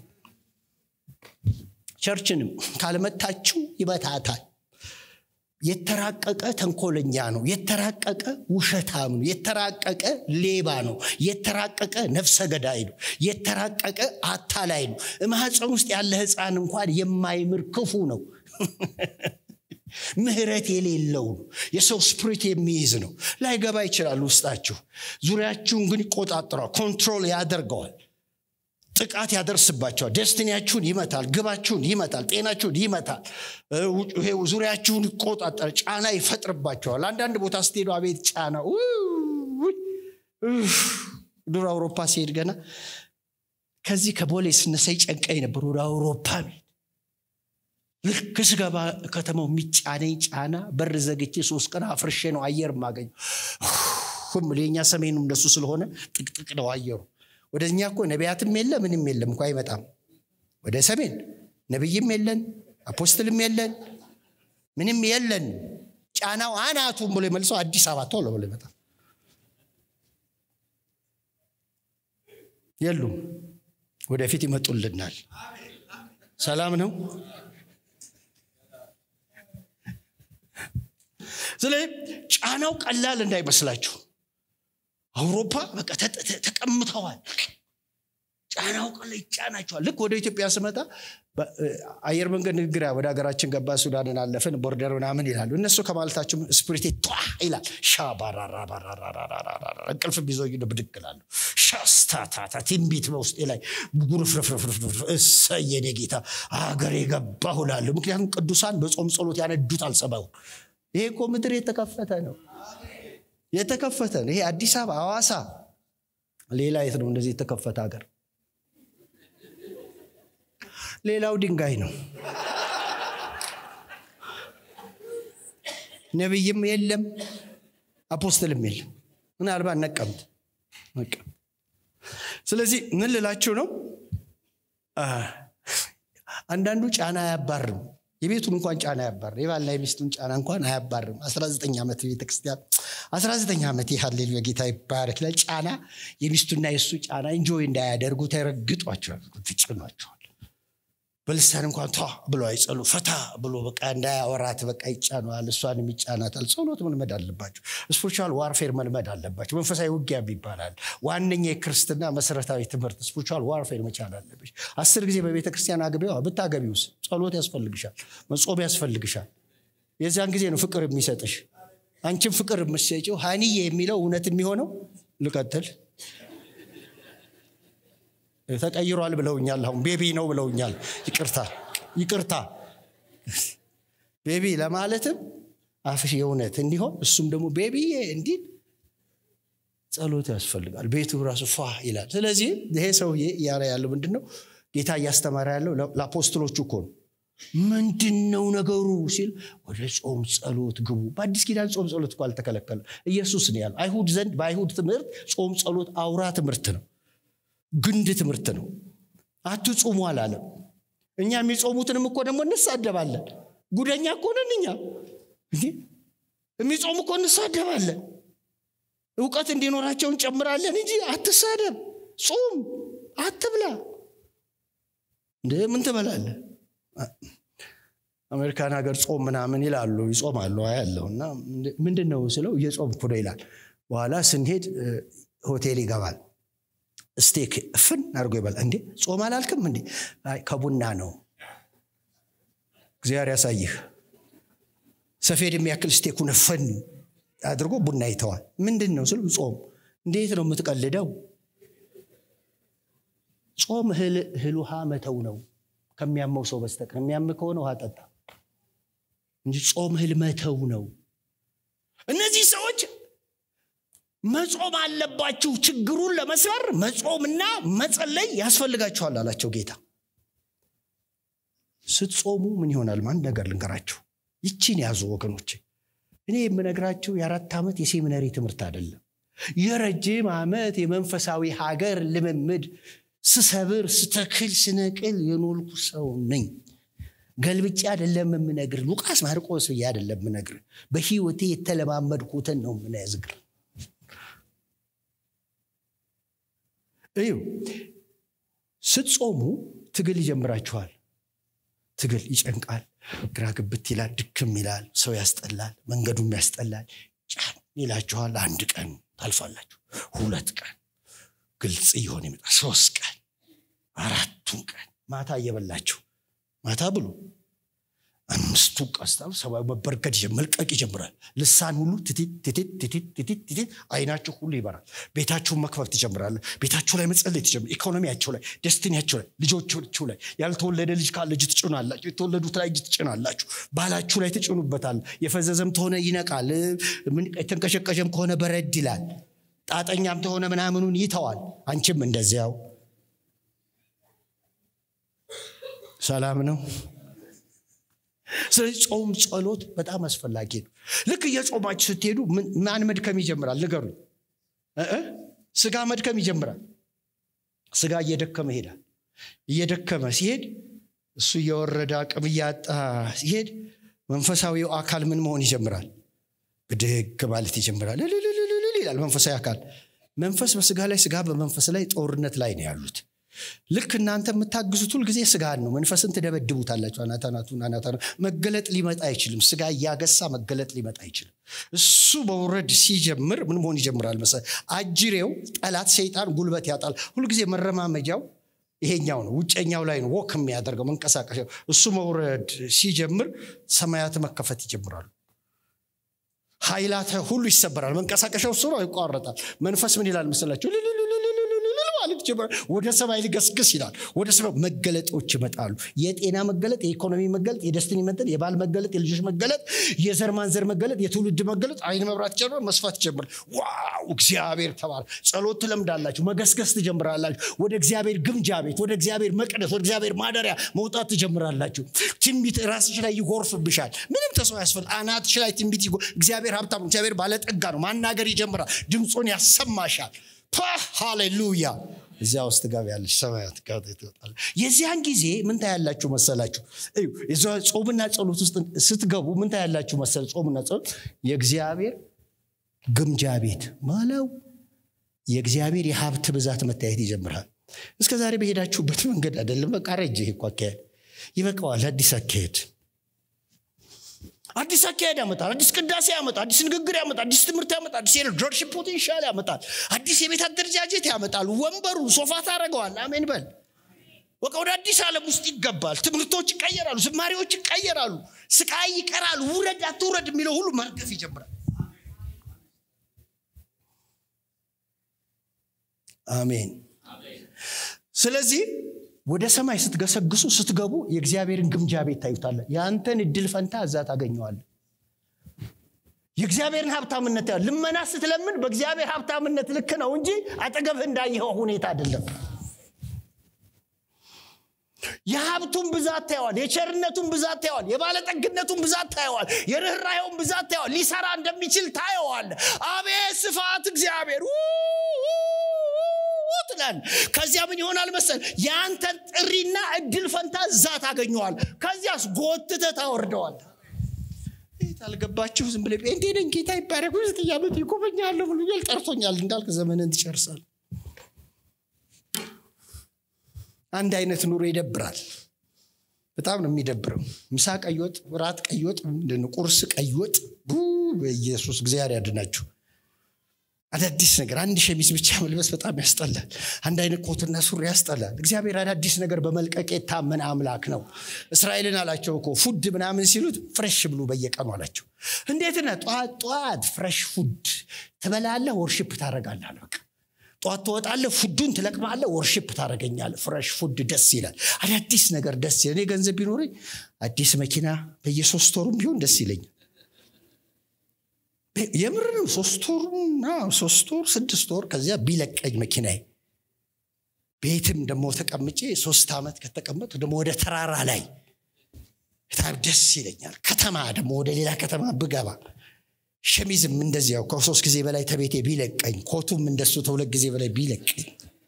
ቸርችንም ካልመታችሁ ይመታታል የተራቀቀ ተንኮለኛ ነው የተራቀቀ ውሸታም ነው የተራቀቀ ሌባ ነው የተራቀቀ ነፍሰ ገዳይ ነው የተራቀቀ አታላይ ነው ማህፀን ውስጥ ያለ ህፃን እንኳን የማይምር ክፉ ነው ምህረት የሌለው ነው የሰው ስፒሪት የሚይዝ ነው ላይገባ ይችላል ውስጣችሁ ዙሪያችሁን ግን ይቆጣጣራል ኮንትሮል ያደርገዋል ጥቃት ያደርስባቸዋል ዴስቲኒያችሁን ይመታል ግባችሁን ይመታል ጤናችሁን ይመታል ይሄ ዙሪያችሁን ይቆጣጣር ጫና ይፈጥርባቸዋል አንዳንድ ቦታ ስትሄዱ አቤት ጫና ዱር አውሮፓ ሲሄድ ገና ከዚህ ከቦሌ ስነሳይ ጨንቀኝ ነበር ወደ አውሮፓ ልክ ስገባ ከተማው የሚጫነኝ ጫና በር ዘግቼ 3 ቀን አፍርሼ ነው አየር ማገኝ ሁምለኛ ሰሜኑም እንደሱ ስለሆነ ጥቅጥቅ ነው አየሩ ወደኛ እኮ ነቢያትም የለ ምንም የለም እንኳን አይመጣም ወደ ሰሜን ነብይም የለን አፖስትልም የለን ምንም የለን ጫናው አናቱም ብሎ መልሶ አዲስ አበባ ቶሎ ብሎ ይመጣ የሉም ወደፊት ይመጡልናል ሰላም ነው ስለዚህ ጫናው ቀላል እንዳይመስላችሁ አውሮፓ በቃ ተቀምጠዋል ጫናው ቀላል ጫናቸዋል ልክ ወደ ኢትዮጵያ ስመጣ አየር መንገድ ንግግር ወደ ሀገራችን ገባ ሱዳንን አለፈን ቦርደር ምናምን ይላሉ እነሱ ከማለታቸው ስፒሪት ጧ ይላል ሻባራራራራራራ እንቅልፍ ቢዞኝ ብድቅላሉ ሻስታታታ ትንቢት በውስጤ ላይ ጉርፍርፍርፍርፍ እሰየኔ ጌታ አገሬ ገባሁላሉ ምክንያቱም ቅዱሳን በጾም ጸሎት ያነዱታል ሰባው ይሄ እኮ ምድር የተከፈተ ነው የተከፈተ ነው ይሄ አዲስ አበባ ሐዋሳ ሌላ የት ነው እንደዚህ የተከፈተ ሀገር ሌላው ድንጋይ ነው ነብይም የለም አፖስትልም የለም ምናልባት ነቀምት ስለዚህ ምን ልላችሁ ነው አንዳንዱ ጫና ያባርም የቤቱን እንኳን ጫና ያባር የባልና የሚስቱን ጫና እንኳን አያባርም 19 ዓመት ቤተክርስቲያን 19 ዓመት ሃሌሉያ ጌታ ይባረክ ለጫና የሚስቱና የሱ ጫና ኢንጆይ እንዳያደርጉ ተረግጧቸዋል ትጭኗቸዋል በልሳን እንኳን ቷ ብሎ አይጸሉ ፈታ ብሎ በቃ እንዳያወራት በቃ ይጫናል እሷንም ይጫናታል ጸሎት መልመድ አለባችሁ ስፒሪቹዋል ዋርፌር መልመድ አለባችሁ መንፈሳዊ ውጊያ ይባላል ዋነኛ የክርስትና መሰረታዊ ትምህርት ስፒሪቹዋል ዋርፌር መቻል አለብሽ 10 ጊዜ በቤተክርስቲያን አግቢው ብታገቢውስ ጸሎት ያስፈልግሻል መጾም ያስፈልግሻል የዛን ጊዜ ነው ፍቅር የሚሰጥሽ አንቺም ፍቅር የምትሰጪው ሃኒዬ የሚለው እውነት የሚሆነው ልቀጥል ተቀይሯል ብለውኛል አሁን ቤቢ ነው ብለውኛል ይቅርታ ቤቢ ለማለትም አፍሽ የእውነት እንዲሆን እሱም ደግሞ ቤቢዬ እንዲህ ጸሎት ያስፈልጋል ቤቱ ራሱ ፏ ይላል ስለዚህ ይሄ ሰውዬ ያለ ያለው ምንድነው ጌታ ያስተማረ ያለው ለአፖስቶሎቹ እኮ ምንድነው ነገሩ ሲል ወደ ጾም ጸሎት ግቡ በአዲስ ኪዳን ጾም ጸሎት እኮ አልተከለከለም ኢየሱስ ነው ያለው አይሁድ ዘንድ በአይሁድ ትምህርት ጾም ጸሎት አውራ ትምህርት ነው ግንድ ትምህርት ነው አትጾሙ አላለም እኛ የሚጾሙትንም እኮ ደግሞ እንሳደባለን ጉደኛ እኮ ነን እኛ እንዴ የሚጾሙ እኮ እንሳደባለን ዕውቀት እንዲኖራቸው እንጨምራለን እንጂ አትሳደብ ጾም አትብላ እንዴ ምን ትበላለህ አሜሪካን ሀገር ጾም ምናምን ይላሉ ይጾማሉ ያለውና ምንድነው ስለው እየጾምኩ ነው ይላል በኋላ ስንሄድ ሆቴል ይገባል ስቴክ ፍን አርጎ ይባል እንዴ ጾም አላልከም እንዴ ከቡና ነው እግዚአብሔር ያሳይህ ሰፌድ የሚያክል ስቴኩን ፍን አድርጎ ቡና ይተዋል ምንድነው ስለ ጾም እንዴት ነው የምትቀልደው ጾም ህሉሃ መተው ነው ከሚያመው ሰው በስተቀር የሚያምከው ነው ውሃ ጠጣ እንጂ ጾም ህል መተው ነው እነዚህ ሰዎች መጾም አለባችሁ ችግሩን ለመስበር መጾምና መጸለይ ያስፈልጋችኋል አላቸው ጌታ ስትጾሙ ምን ይሆናል ማን ነገር ልንገራችሁ ይቺን ያዙ ወገኖቼ እኔ የምነግራችሁ የ4 ዓመት የሴሚናሪ ትምህርት አይደለም የረጅም ዓመት የመንፈሳዊ ሀገር ልምምድ ስሰብር ስተክል ስነቅል የኖልኩ ሰው ነኝ ገልብጬ አይደለም የምነግር ሉቃስ ማርቆስ አይደለም የምነግር በህይወቴ የተለማመድኩትን ነው የምነግር እዩ ስትጾሙ ትግል ይጀምራችኋል ትግል ይጨንቃል ግራ ግብት ይላል ድክም ይላል ሰው ያስጠላል መንገዱም ያስጠላል ጫን ይላችኋል አንድ ቀን ታልፋላችሁ 2 ቀን ግልጽ ይሆን ይመጣ 3 ቀን 4 ቀን ማታ እየበላችሁ ማታ ብሉ 5 ቀስታው ሰባው መበርከት መልቀቅ ይጀምራል ልሳን ሁሉ ትቲ አይናችሁ ሁሉ ይበራል ቤታችሁ መክፈት ይጀምራል ቤታችሁ ላይ መጸለይ ይጀምራል ኢኮኖሚያችሁ ላይ ደስቲኒያችሁ ላይ ልጆቻችሁ ላይ ያልተወለደ ልጅ ካለ ልጅ ትጭናላችሁ የተወለዱት ላይ ልጅ ትጭናላችሁ ባላችሁ ላይ ትጭኑበታል የፈዘዘም ተሆነ ይነቃል ምን ተንከሸከሸም ከሆነ በረድ ይላል ጣጣኛም ተሆነ ምናምኑን ይተዋል አንቺም እንደዚያው ሰላም ነው ስለዚህ ጾም ጸሎት በጣም አስፈላጊ ነው ልክ የጾማችሁ ስትሄዱ ማን መድከም ይጀምራል ንገሩ ስጋ መድከም ይጀምራል ስጋ እየደከመ ይሄዳል እየደከመ ሲሄድ እሱ እየወረደ አቅም ያጣ ሲሄድ መንፈሳዊው አካል ምን መሆን ይጀምራል ብድግ ማለት ይጀምራል ይላል መንፈሳዊ አካል መንፈስ በስጋ ላይ ስጋ በመንፈስ ላይ ጦርነት ላይ ነው ያሉት ልክ እናንተ የምታግዙት ሁሉ ጊዜ ስጋን ነው መንፈስን ተደበድቡታላችሁ አናታናቱን መገለጥ ሊመጣ አይችልም ስጋ ያገሳ መገለጥ ሊመጣ አይችልም እሱ በወረድ ሲጀምር ምን መሆን ይጀምራል መሰለ አጅሬው ጠላት ሰይጣን ጉልበት ያጣል ሁሉ ጊዜ መረማመጃው ይሄኛው ነው ውጨኛው ላይ ነው ወክ የሚያደርገው መንቀሳቀሻው እሱ መውረድ ሲጀምር ሰማያት መከፈት ይጀምራሉ ኃይላት ሁሉ ይሰበራል መንቀሳቀሻው እሱ ነው ይቋረጣል መንፈስ ምን ይላል መሰላችሁ ማለት ጀመረ ወደ ሰማይ ልገስግስ ይላል ወደ ሰማይ መገለጦች ይመጣሉ የጤና መገለጥ የኢኮኖሚ መገለጥ የደስቲኒ መገለጥ የባል መገለጥ የልጆች መገለጥ የዘር ማንዘር መገለጥ የትውልድ መገለጥ አይን መብራት ጀመረ መስፋት ጀመረ ዋው እግዚአብሔር ተባረክ ጸሎት ትለምዳላችሁ መገስገስ ትጀምራላችሁ ወደ እግዚአብሔር ግምጃ ቤት ወደ እግዚአብሔር መቅደስ ወደ እግዚአብሔር ማደሪያ መውጣት ትጀምራላችሁ ትንቢት ራስሽ ላይ ይጎርፍብሻል ምንም ተሰው ያስፈል አናትሽ ላይ ትንቢት እግዚአብሔር ሀብታም እግዚአብሔር ባለጠጋ ነው ማናገር ይጀምራል ድምጹን ያሰማሻል ሃሌሉያ እዚያ ውስጥ ገባያለሽ ሰማያት ጋር ትወጣለሽ የዚያን ጊዜ ምን ታያላችሁ መሰላችሁ እዩ እዛው ጾምና ጸሎት ውስጥ ስትገቡ ምን ታያላችሁ መሰል ጾምና ጸሎት የእግዚአብሔር ግምጃ ቤት ማለው የእግዚአብሔር የሀብት ብዛት መታየት ይጀምራል እስከ ዛሬ በሄዳችሁበት መንገድ አይደለም በቃ ረጅ ይሄ አካሄድ ይበቃዋል አዲስ አካሄድ ያመጣል አዲስ ቅዳሴ ያመጣል አዲስ ንግግር ያመጣል አዲስ ትምህርት ያመጣል አዲስ ሊደርሺፕ ፖቴንሻል ያመጣል አዲስ የቤት አደረጃጀት ያመጣል ወንበሩ ሶፋ ታረጋዋል አሜን በል ወደ አዲስ ዓለም ውስጥ ይገባል ትምህርቶች ይቀየራሉ ዝማሬዎች ይቀየራሉ ስቃይ ይቀራል ውረድ አትውረድ የሚለው ሁሉ ማርገፍ ይጀምራል አሜን ስለዚህ ወደ ሰማይ ስትገሰግሱ ስትገቡ የእግዚአብሔርን ግምጃ ቤት ታዩታለ ያንተን እድል ፈንታ እዛ ታገኘዋል የእግዚአብሔርን ሀብታምነት ያለ ልመና ስትለምን በእግዚአብሔር ሀብታምነት ልክ ነው እንጂ አጠገብህ እንዳየው ሁኔታ አይደለም የሀብቱን ብዛት ታያዋል የቸርነቱን ብዛት ታያዋል የባለጠግነቱን ብዛት ታያዋል የርህራሄውን ብዛት ታያዋል ሊሰራ እንደሚችል ታያዋል አቤት ስፋት እግዚአብሔር ወጥላን ከዚያ ምን ይሆናል መሰል ያንተን ጥሪና እድል ፈንታ ዛት አገኘዋል ከዚያስ ጎትተ ታወርደዋል ታልገባችሁ ዝም ብለ እንዴ ጌታ ይባረክ ወስጥያበት ይቆበኛል ብሎ ይልጠርቶኛል እንዳልክ ዘመንን ትጨርሳል አንድ አይነት ኑሮ ይደብራል በጣም ነው የሚደብረው ምሳ ቀይወጥ ራት ቀይወጥ ምንድነው ቁርስ ቀይወጥ በኢየሱስ እግዚአብሔር ያድናችሁ አዳዲስ ነገር አንድ ሸሚዝ ብቻ መልበስ በጣም ያስጠላል አንድ አይነት ኮትና ሱሪ ያስጠላል እግዚአብሔር አዳዲስ ነገር በመልቀቅ የታመነ አምላክ ነው እስራኤልን አላቸው እኮ ፉድ ምናምን ሲሉት ፍሬሽ ብሉ በየቀኑ አላቸው እንዴት ነው ጧት ፍሬሽ ፉድ ትበላለህ ወርሺፕ ታረጋለህ አለክ ጧት ትወጣለህ ፉዱን ትለቅማለህ ወርሺፕ ታረጋኛለህ ፍሬሽ ፉድ ደስ ይላል አዳዲስ ነገር ደስ ይላል እኔ ገንዘብ ቢኖርኝ አዲስ መኪና በየ3 ወሩም ቢሆን ደስ ይለኛል የምርም 3 ወር 6 ወር ከዚያ ቢለቀኝ መኪናዬ ቤትም ደሞ ተቀምጬ 3 አመት ከተቀመጥኩ ደሞ ወደ ተራራ ላይ በጣም ደስ ይለኛል ከተማ ደሞ ወደ ሌላ ከተማ ብገባ ሸሚዝም እንደዚያው ከ3 ጊዜ በላይ ተቤቴ ቢለቀኝ ኮቱም እንደሱ ተሁለት ጊዜ በላይ ቢለቀኝ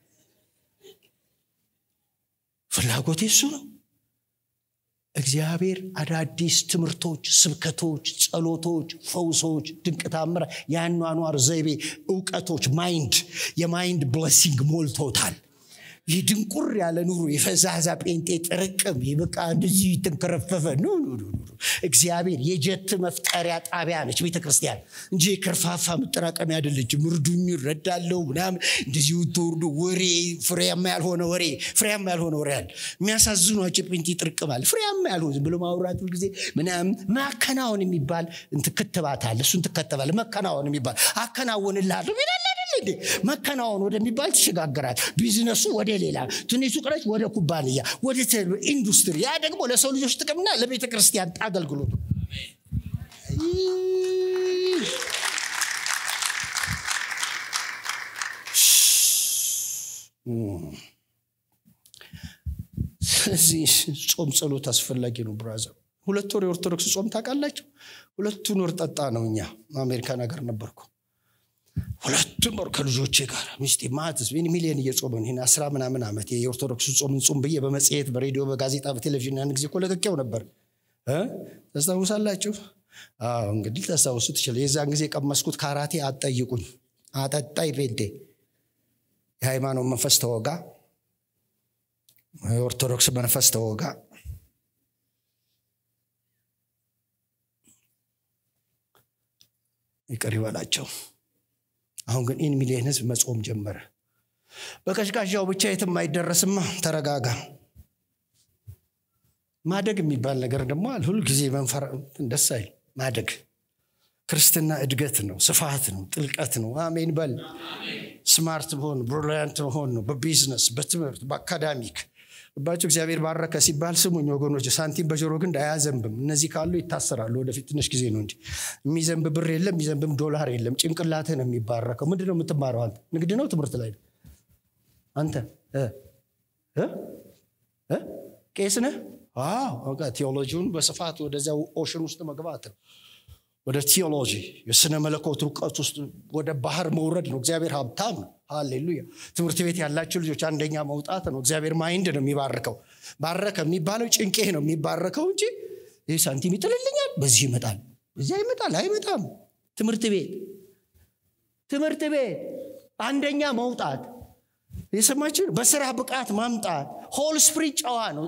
ፍላጎቴ እሱ ነው እግዚአብሔር አዳዲስ ትምርቶች ስብከቶች ጸሎቶች ፈውሶች ድንቅ ታምራ ያኗኗር ዘይቤ ዕውቀቶች የማይንድ ብሌሲንግ ሞልቶታል ይድንቁር ያለ ኑሮ የፈዛዛ ጴንጤ ጥርቅም ይበቃ እንደዚህ ተንከረፈፈ ኖ እግዚአብሔር የጀት መፍጠሪያ ጣቢያ ነች ቤተክርስቲያን እንጂ ከርፋፋ መጠራቀሚያ አይደለች ምርዱኝ ረዳለው ምናም እንደዚህ ወጥቶ ወሬ ፍሬያማ ያልሆነ ወሬ አለ የሚያሳዝኗቸው ጴንጤ ጥርቅማል ፍሬያማ ያልሆነ ብሎ ማውራት ሁሉ ጊዜ ምናም ማከናወን የሚባል እንትከተባት አለ እሱን ተከተባለ መከናወን የሚባል አከናወንልሃለሁ ይላል እንዴ መከናወን ወደሚባል ተሸጋግራል ቢዝነሱ ወደ ሌላ ትንሹ ቅረጭ ወደ ኩባንያ ወደ ኢንዱስትሪ ያ ደግሞ ለሰው ልጆች ጥቅምና ለቤተክርስቲያን አገልግሎት ስለዚህ ጾም ጸሎት አስፈላጊ ነው ብራዘር 2 ወር የኦርቶዶክስ ጾም ታውቃላችሁ 2 ወር ጠጣ ነው እኛ አሜሪካን ሀገር ነበርኩ 2 ወር ከልጆቼ ጋር ሚስቴ ማትስ ሚሊዮን እየጾመን ሄና 10 ምናምን አመት የኦርቶዶክስ ጾም በየ በመጽሔት በሬዲዮ በጋዜጣ በቴሌቪዥን ያን ጊዜ ኮለከከው ነበር ተስተውሳላችሁ እንግዲህ ተስተውሱት ይችላል የዛን ጊዜ ቀመስኩት ካራቴ አጠይቁኝ አጠጣይ ቬንቴ የሃይማኖት መንፈስ ተወጋ ኦርቶዶክስ መንፈስ ተወጋ ይቀር ይበላቸው አሁን ግን ኢን ሚሊዮን ህዝብ መጾም ጀመረ በከሽካሻው ብቻ የትም አይደረስማ ተረጋጋ ማደግ የሚባል ነገር ደግሞ ሁሉ ጊዜ መንፈር እንደሳይ ማደግ ክርስትና እድገት ነው ስፋት ነው ጥልቀት ነው አሜን በል ስማርት መሆን ብሪሊያንት መሆን ነው በቢዝነስ በትምህርት በአካዳሚክ ባጭ እግዚአብሔር ባረከ ሲባል ስሙኝ ወገኖች ሳንቲም በጆሮ ግን አያዘንብም እነዚህ ካሉ ይታሰራሉ ወደፊት ትንሽ ጊዜ ነው እንጂ የሚዘንብ ብር የለም የሚዘንብም ዶላር የለም ጭንቅላትህ ነው የሚባረከው ምንድነው የምትማረው አንተ ንግድ ነው ትምህርት ላይ አንተ ቄስ ነህ አዎ ቴዎሎጂውን በስፋት ወደዛው ኦሽን ውስጥ መግባት ነው ወደ ቴዎሎጂ የስነ መለኮት ዕውቀት ውስጥ ወደ ባህር መውረድ ነው እግዚአብሔር ሀብታም ነው ሃሌሉያ ትምህርት ቤት ያላችሁ ልጆች አንደኛ መውጣት ነው እግዚአብሔር ማይንድ ነው የሚባርከው ባረከ የሚባለው ጭንቄ ነው የሚባረከው እንጂ ይሄ ሳንቲም ይጥልልኛል በዚህ ይመጣል በዚህ ይመጣል አይመጣም ትምህርት ቤት አንደኛ መውጣት የሰማችሁ በስራ ብቃት ማምጣት ሆል ስፕሪት ጨዋ ነው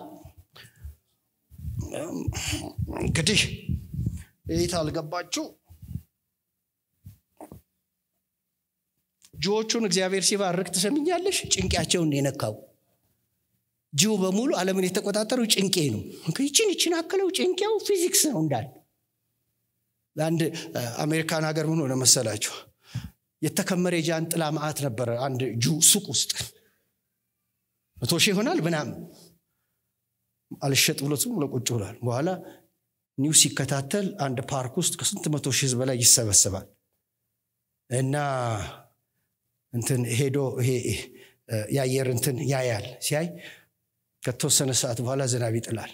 እንግዲህ ይታል ገባችሁ ጆቹን እግዚአብሔር ሲባርክ ተሰምኛለሽ ጭንቂያቸውን የነካው ጂው በሙሉ ዓለምን የተቆጣጠረው ጭንቄ ነው እቺን አከለው ጭንቄው ፊዚክስ ነው እንዳል አንድ አሜሪካን ሀገር ምን ሆነ መሰላችሁ የተከመረ ጃንጥላ ማአት ነበር አንድ ጂው ሱቅ ውስጥ 100,000 ይሆናል ምናምን አልሸጥ ብሎት ለቁጭ ብሏል በኋላ ኒውስ ይከታተል አንድ ፓርክ ውስጥ ከስንት 100,000 በላይ ይሰበሰባል እና እንትን ሄዶ ይሄ ያየር እንትን ያያል ሲያይ ከተወሰነ ሰዓት በኋላ ዝናብ ይጥላል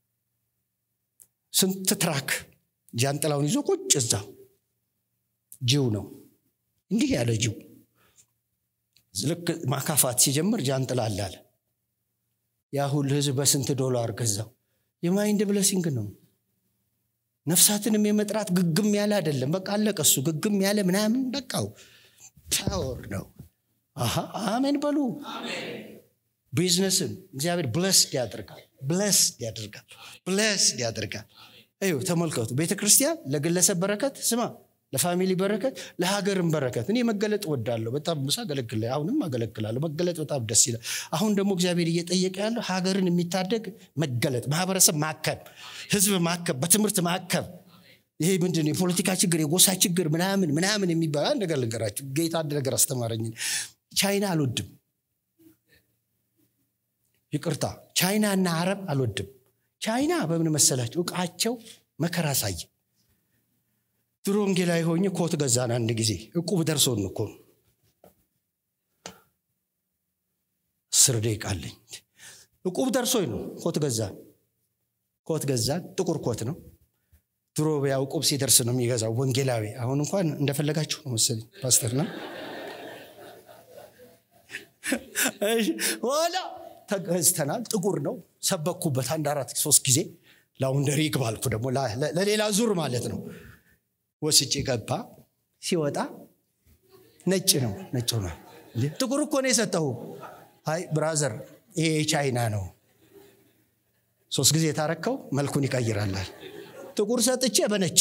ስንት ትራክ ጃንጥላውን ይዞ ቁጭ እዛው ጂው ነው እንዲህ ያለ ጂው ዝልክ ማካፋት ሲጀምር ጃንጥላ አላለ ያ ሁሉ ህዝብ በስንት ዶላር ገዛው የማይንድ ብለሲንግ ነው ነፍሳትንም የመጥራት ግግም ያለ አይደለም በቃ አለቀሱ ግግም ያለ ምናምን በቃው ፓወር ነው አሜን በሉ አሜን ቢዝነስን እግዚአብሔር ብለስድ ያደርጋል አዩ ተመልከቱ ቤተክርስቲያን ለግለሰብ በረከት ስማ ለፋሚሊ በረከት ለሀገርም በረከት እኔ መገለጥ ወዳለሁ በጣም መሳገለግል አሁንም አገለግላለሁ መገለጥ በጣም ደስ ይላል አሁን ደግሞ እግዚአብሔር እየጠየቀ ያለው ሀገርን የሚታደግ መገለጥ ማህበረሰብ ማከብ ህዝብ ማከብ በትምህርት ማከብ ይሄ ምንድነው የፖለቲካ ችግር የጎሳ ችግር ምናምን የሚባል ነገር ልንገራችሁ ጌታ አንድ ነገር አስተማረኝ ቻይና አልወድም ይቅርታ ቻይና እና አረብ አልወድም ቻይና በምን መሰላችሁ ዕቃቸው መከራ ሳይ ድሮ እንግላይ ሆኜ ኮት ገዛን አንድ ጊዜ ዕቁብ ደርሶን እኮ 10 ደቂቃ አለኝ ዕቁብ ደርሶኝ ነው ኮት ገዛን ጥቁር ኮት ነው ድሮ ያው ዕቁብ ሲደርስ ነው የሚገዛው ወንጌላዊ አሁን እንኳን እንደፈለጋችሁ ነው መሰለኝ ፓስተርና ወላ ተገዝተናል ጥቁር ነው ሰበኩበት አንድ 4-3 ጊዜ ላውንደሪ ይግባልኩ ደግሞ ለሌላ ዙር ማለት ነው ወስጪ ገባ ሲወጣ ነጭ ነው ጥቁር እኮ ነው የሰጠው አይ ብራዘር ይሄ ቻይና ነው 3 ጊዜ ታረከው መልኩን ይቀይራል ጥቁር ሰጥቼ በነጭ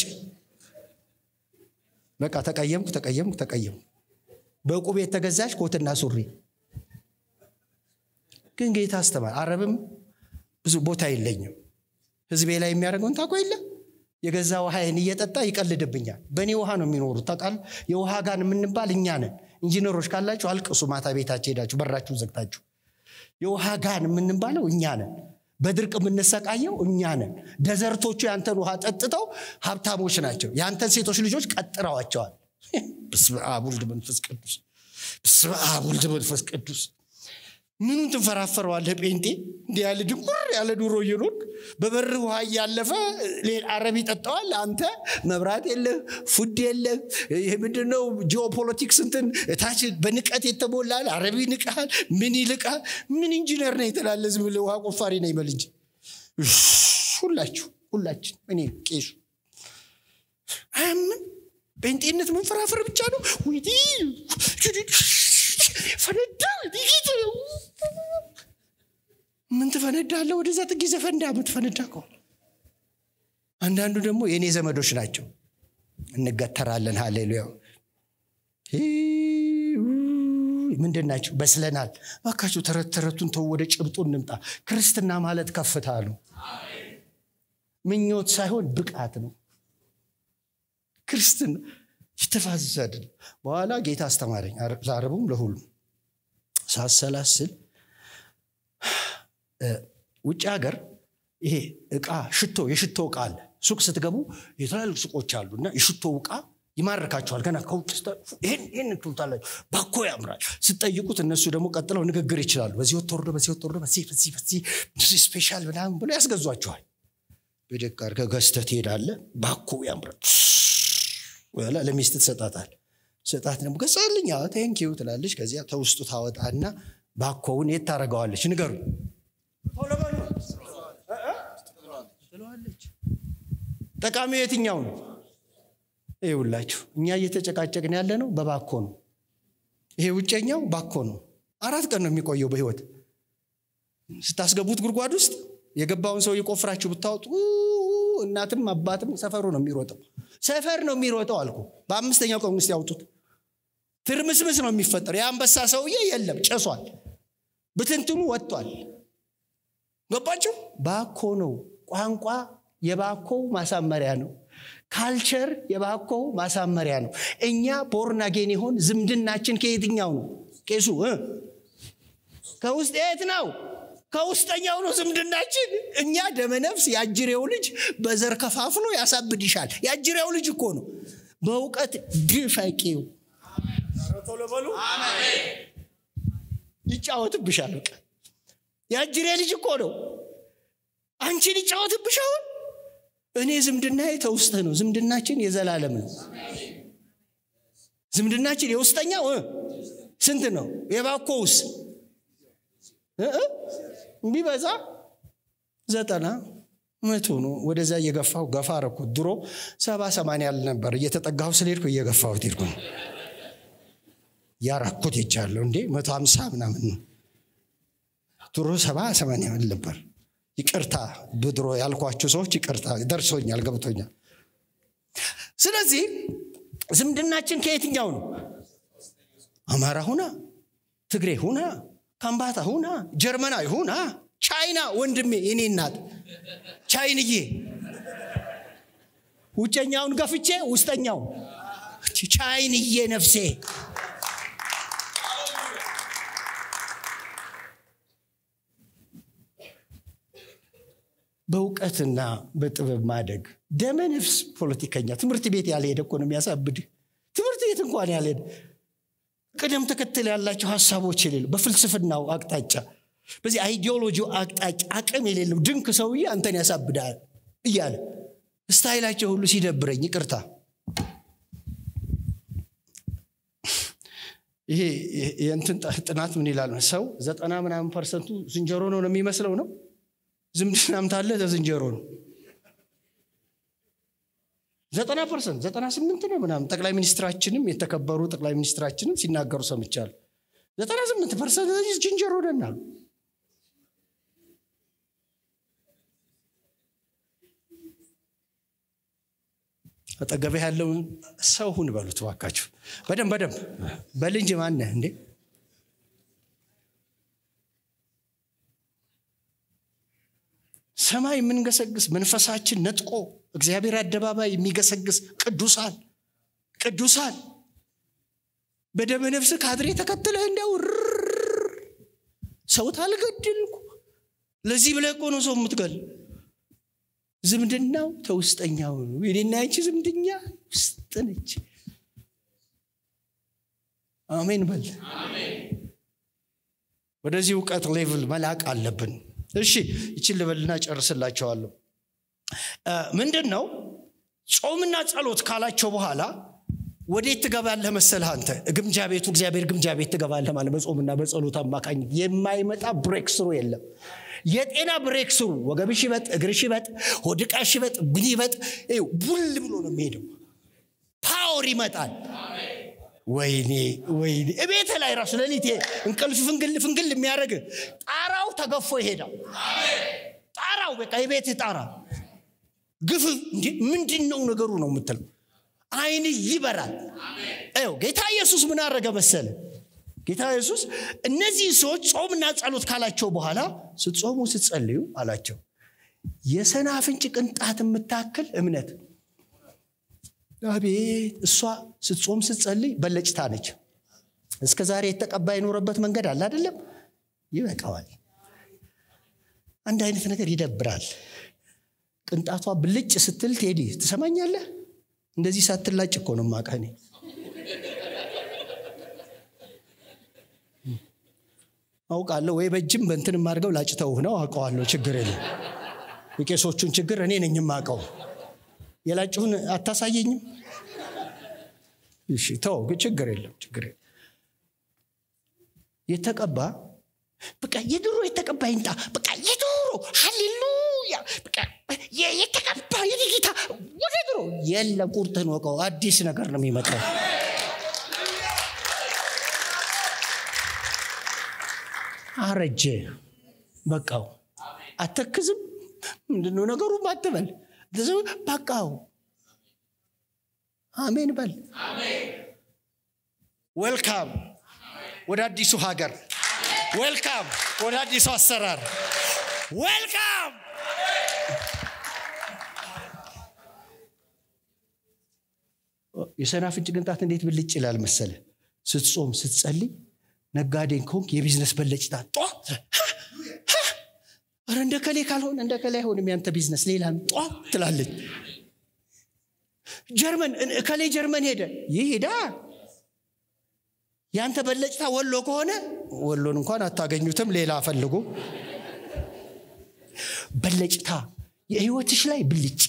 በቃ ተቀየምኩ በዕቁብ የተገዛች ኮትና ሱሪ ግን ጌታ አስተማር አረብም ብዙ ቦታ የለኝም ህዝቤ ላይ የሚያደርገውን ታቆ የለ የገዛ ውሃዬን እየጠጣ ይቀልድብኛል በኔ ውሃ ነው የሚኖሩት ታቃል የውሃ ጋር ምንባል እኛ ነን ኢንጂነሮች ካላችሁ አልቅሱ ማታ ቤታችሁ ሄዳችሁ በራችሁ ዘግታችሁ የውሃ ጋር ምንባለው እኛ ነን በድርቅ ምንሰቃየው እኛ ነን ደዘርቶቹ ያንተን ውሃ ጠጥተው ሀብታሞች ናቸው ያንተን ሴቶች ልጆች ቀጥራዋቸዋል በስመ አብ ወልድ መንፈስ ቅዱስ ምኑን ተፈራፈረዋል ጴንጤ እንዴ ያለ ድንቁር ያለ ዱሮ ይኖር በበር ውሃ ያለፈ አረብ ይጠጣዋል አንተ መብራት የለ ፉድ የለ ይሄ ምንድነው ጂኦፖለቲክስ እንትን ታች በንቀት የተሞላል አረብ ይንቃል ምን ይልቃል ምን ኢንጂነር ነው ይተላል ዝም ብሎ ውሃ ቆፋሪ ነው ይበል እንጂ ሁላችን እኔ ቄሱ አምን ጴንጤነት መንፈራፈር ብቻ ነው ወይዲ ፈነዳ ዲጊት ምን ተፈነዳለ ወደዛ ጥጊ ዘፈንዳ ምትፈነዳቆ አንዳንዱ ደግሞ የኔ ዘመዶች ናቸው እንገተራለን ሃሌሉያ ምንድናችሁ በስለናል ባካችሁ ተረተረቱን ተው ወደ ጭብጡ እንምጣ ክርስትና ማለት ከፍታ ነው ምኞት ሳይሆን ብቃት ነው ክርስትና ይተፋዘድ በኋላ ጌታ አስተማረኝ ለአረቡም ለሁሉም ሳሰላስል ውጭ ሀገር ይሄ እቃ የሽቶ እቃ አለ ሱቅ ስትገቡ የተለያዩ ሱቆች አሉና የሽቶ እቃ ይማርካቸዋል ገና ከውጭ ይሄን ትሉታላችሁ ባኮ ያምራል ስትጠይቁት እነሱ ደግሞ ቀጥለው ንግግር ይችላሉ በዚህ ወጥቶ በዚህ ስፔሻል ብላም ብለው ያስገዟቸዋል በደቃር ከገዝተህ ትሄዳለህ ባኮ ያምራል ወላ ለሚስት ተሰጣጣል ሰጣት ነው ገዛልኝ ቴንክ ዩ ትላለች ከዚያ ተውስጡ ታወጣና ባኮውን የታረጋዋለች ንገሩ ቶሎበሉ ትለዋለች ጠቃሚ የትኛው ነው ይውላችሁ እኛ እየተጨቃጨቅን ያለ ነው በባኮ ነው ይሄ ውጨኛው ባኮ ነው 4 ቀን ነው የሚቆየው በህይወት ስታስገቡት ጉርጓድ ውስጥ የገባውን ሰው ይቆፍራችሁ ብታወጡ እናትም አባትም ሰፈሩ ነው የሚሮጠው ሰፈር ነው የሚሮጠው አልኩ በአምስተኛው ቀን ውስጥ ያውጡት ትርምስምስ ነው የሚፈጠር ያንበሳ ሰውዬ የለም ጨሷል በትንትኑ ወጥቷል ገባችሁ ባኮ ነው ቋንቋ የባኮ ማሳመሪያ ነው ካልቸር የባኮ ማሳመሪያ ነው እኛ ቦርናጌን ይሆን ዝምድናችን ከየትኛው ነው ቄሱ ከውስጥ የት ነው ከውስጠኛው ነው ዝምድናችን እኛ ደመነፍስ ያጅሬው ልጅ በዘር ከፋፍሎ ያሳብድሻል ያጅሬው ልጅ እኮ ነው በእውቀት ድፈቂው ቶሎ በሉ አሜን ይጫወትብሻል በቃ ያጅሬ ልጅ እኮ ነው አንቺን ይጫወትብሻል እኔ ዝምድናዬ ተውስተ ነው ዝምድናችን የዘላለም ነው ዝምድናችን የውስጠኛው ስንት ነው የባኮውስ ቢበዛ 90 100 ነው ወደዛ እየገፋው ገፋረኩ ድሮ 70 80 ያለ ነበር እየተጠጋው ስለሄድኩ እየገፋው ትርኩ ያራኩት ይቻለው እንዴ 150 ምናምን ነው ድሮ 70 80 ያለ ነበር ይቅርታ በድሮ ያልኳችሁ ሰዎች ይቅርታ ደርሶኛል ገብቶኛል ስለዚህ ዝምድናችን ከየትኛው ነው አማራ ሆና ትግሬ ሆና ካምባታ ሆና ጀርመናዊ ሆና ቻይና ወንድሜ የኔ እናት ቻይንዬ ውጨኛውን ገፍቼ ውስጠኛው ቻይንዬ ነፍሴ በእውቀትና በጥበብ ማደግ ደመነፍስ ፖለቲከኛ ትምህርት ቤት ያልሄደ እኮ ነው የሚያሳብድ ትምህርት ቤት እንኳን ያልሄደ ቀደም ተከተል ያላቸው ሐሳቦች የሌሉ በፍልስፍናው አቅጣጫ በዚህ አይዲዮሎጂው አቅጣጫ አቅም የሌለው ድንክ ሰውዬ አንተን ያሳብዳል እያለ ስታይላቸው ሁሉ ሲደብረኝ ይቅርታ ይሄ የእንትን ጥናት ምን ይላል ሰው 90% ዝንጀሮ ነው የሚመስለው ነው ዝምድናም ታለ ለዝንጀሮ ነው 90% 98 ነው ምናምን ጠቅላይ ሚኒስትራችንም የተከበሩ ጠቅላይ ሚኒስትራችንም ሲናገሩ ሰምቻለሁ 98% ዝንጀሮ ነናል አጠገቤ ያለው ሰው ሁን በሉት ዋካችሁ በደም በልንጅ ማን ነህ እንዴ ሰማይ ምን ገሰግስ መንፈሳችን ነጥቆ እግዚአብሔር አደባባይ የሚገሰግስ ቅዱሳን በደም ነፍስ ካድሬ ተከተለ እንደው ሰው ታልገድልኩ ለዚህ ብለህ ነው ሰው የምትገል ዝምድናው ተውስጠኛው ነው የኔና አንቺ ዝምድኛ ውስጥነች አሜን በል አሜን ወደዚህ ዕውቀት ሌቭል መላቅ አለብን እሺ ይችል ልበልና ጨርስላችኋለሁ ምንድነው ጾምና ጸሎት ካላቸው በኋላ ወዴት ትገባለህ መሰለህ አንተ ግምጃ ቤቱ እግዚአብሔር ግምጃ ቤት ትገባለህ ማለት በጾምና በጸሎት አማካኝ የማይመጣ ብሬክ ስሩ የለም የጤና ብሬክ ስሩ ወገብሽ ይበጥ እግርሽ ይበጥ ሆድቃሽ ይበጥ ብሊበጥ ቡል ብሎ ነው የሚሄደው ፓወር ይመጣል አሜን ወይኔ እቤት ላይ ራስ ለሊቴ እንቅልፍ ፍንግል የሚያረግ ጣራው ተገፎ ይሄዳል አሜን ጣራው በቃ የቤት ጣራ ግፍ እንዴ ምንድነው ነገሩ ነው የምትለው አይን ይበራል አሜን ጌታ ኢየሱስ ምን አረገ መሰለ ጌታ ኢየሱስ እነዚህ ሰዎች ጾምና ጸሎት ካላቸው በኋላ ስትጾሙ ስትጸልዩ አላቸው የሰናፍንጭ ቅንጣት የምታክል እምነት አቤት እሷ ስትጾም ስትጸልይ በለጭታ ነች እስከ ዛሬ የተቀባይ ኖርበት መንገድ አለ አይደለም ይበቃዋል አንድ አይነት ነገር ይደብራል ቅንጣቷ ብልጭ ስትል ቴዲ ትሰማኛለህ እንደዚህ ሳትላጭ እኮ ነው ማቀኔ አውቃለሁ ወይ በጅም በእንትን ማርገው ላጭተው ነው አውቀዋለሁ ችግር የለም የቄሶቹን ችግር እኔ ነኝ ማቀው የላጭሁን አታሳየኝም እሺ ተው ችግር የለም የተቀባ በቃ የድሮ የተቀባ ይንጣ በቃ የድሮ ሃሌሉያ በቃ የተቀባ የጌታ ወደ ድሮ የለ ቁርጥን ወቀው አዲስ ነገር ነው የሚመጣው አረጀ በቃው አተክዝም ምንድነው ነገሩ ማተበል በቃው አሜን በል አሜን ዌልካም ወደ አዲሱ ሀገር ዌልካም ወደ አዲሱ አሰራር ዌልካም የሰናፍጭ ቅንጣት እንዴት ብልጭ ይላል መሰለ ስትጾም ስትጸልይ ነጋዴን ኮንክ የቢዝነስ በለጭታ ጧ አረ እንደከሌ ካልሆነ እንደከሌ አይሆንም ያንተ ቢዝነስ ሌላ ጧ ትላለች ጀርመን ከሌ ጀርመን ሄደ ይሄዳ ያንተ በለጭታ ወሎ ከሆነ ወሎን እንኳን አታገኙትም ሌላ ፈልጉ በለጭታ የህይወትሽ ላይ ብልጭ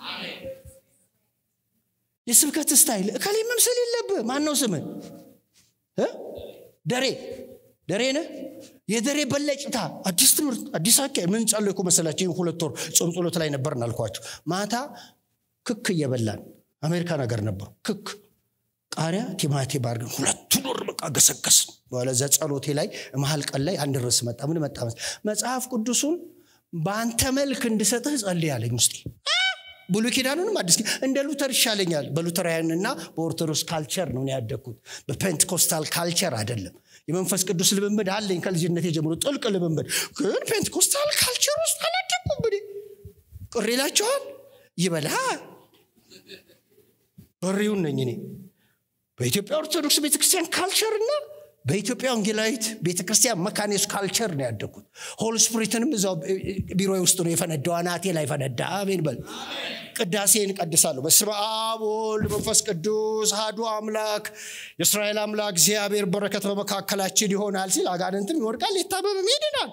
የስብከት ስታይል ከሌ መምሰል የለብህ ማን ነው ስም ደሬ ነህ የደሬ በለጭታ አዲስ ትምህርት አዲስ አካይ ምን ጸልይኩ መሰላችሁ 2 ወር ጾም ጸሎት ላይ ነበርና አልኳችሁ ማታ ክክ እየበላን አሜሪካ ነገር ነበር ክክ ቃሪያ ቲማቲ ባርገን 2 ወር በቃ ገሰገስ በኋላ ጸሎቴ ላይ መሃል ቀን ላይ አንድ ርዕስ መጣ ምን መጣ መጽሐፍ ቅዱሱን በአንተ መልክ እንድሰጥህ ጸልያለኝ ውስጤ ብሉይ ኪዳኑንም አዲስ እንደ ሉተር ይሻለኛል በሉተራውያንና በኦርቶዶክስ ካልቸር ነው ያደኩት በፔንቴኮስታል ካልቸር አይደለም የመንፈስ ቅዱስ ልምምድ አለኝ ከልጅነቴ ጀምሮ ጥልቅ ልምምድ ግን ፔንቴኮስታል ካልቸር ውስጥ አላደኩም ብዬ ቅሪላቸዋል ይበላ በሪውን ነኝ እኔ በኢትዮጵያ ኦርቶዶክስ ቤተክርስቲያን ካልቸርና በኢትዮጵያ ወንጌላዊት ቤተክርስቲያን መካኒስ ካልቸር ነው ያደኩት ሆሊ ስፒሪትንም እዛው ቢሮዬ ውስጥ ነው የፈነዳው አናቴ ላይ ፈነዳ አሜን በል ቅዳሴን ቀድሳለሁ በስመ አብ ወወልድ ወመንፈስ ቅዱስ አሐዱ አምላክ የእስራኤል አምላክ እግዚአብሔር በረከት በመካከላችን ይሆናል ሲል አጋንንትም ይወርቃል ይታበብም ይድናል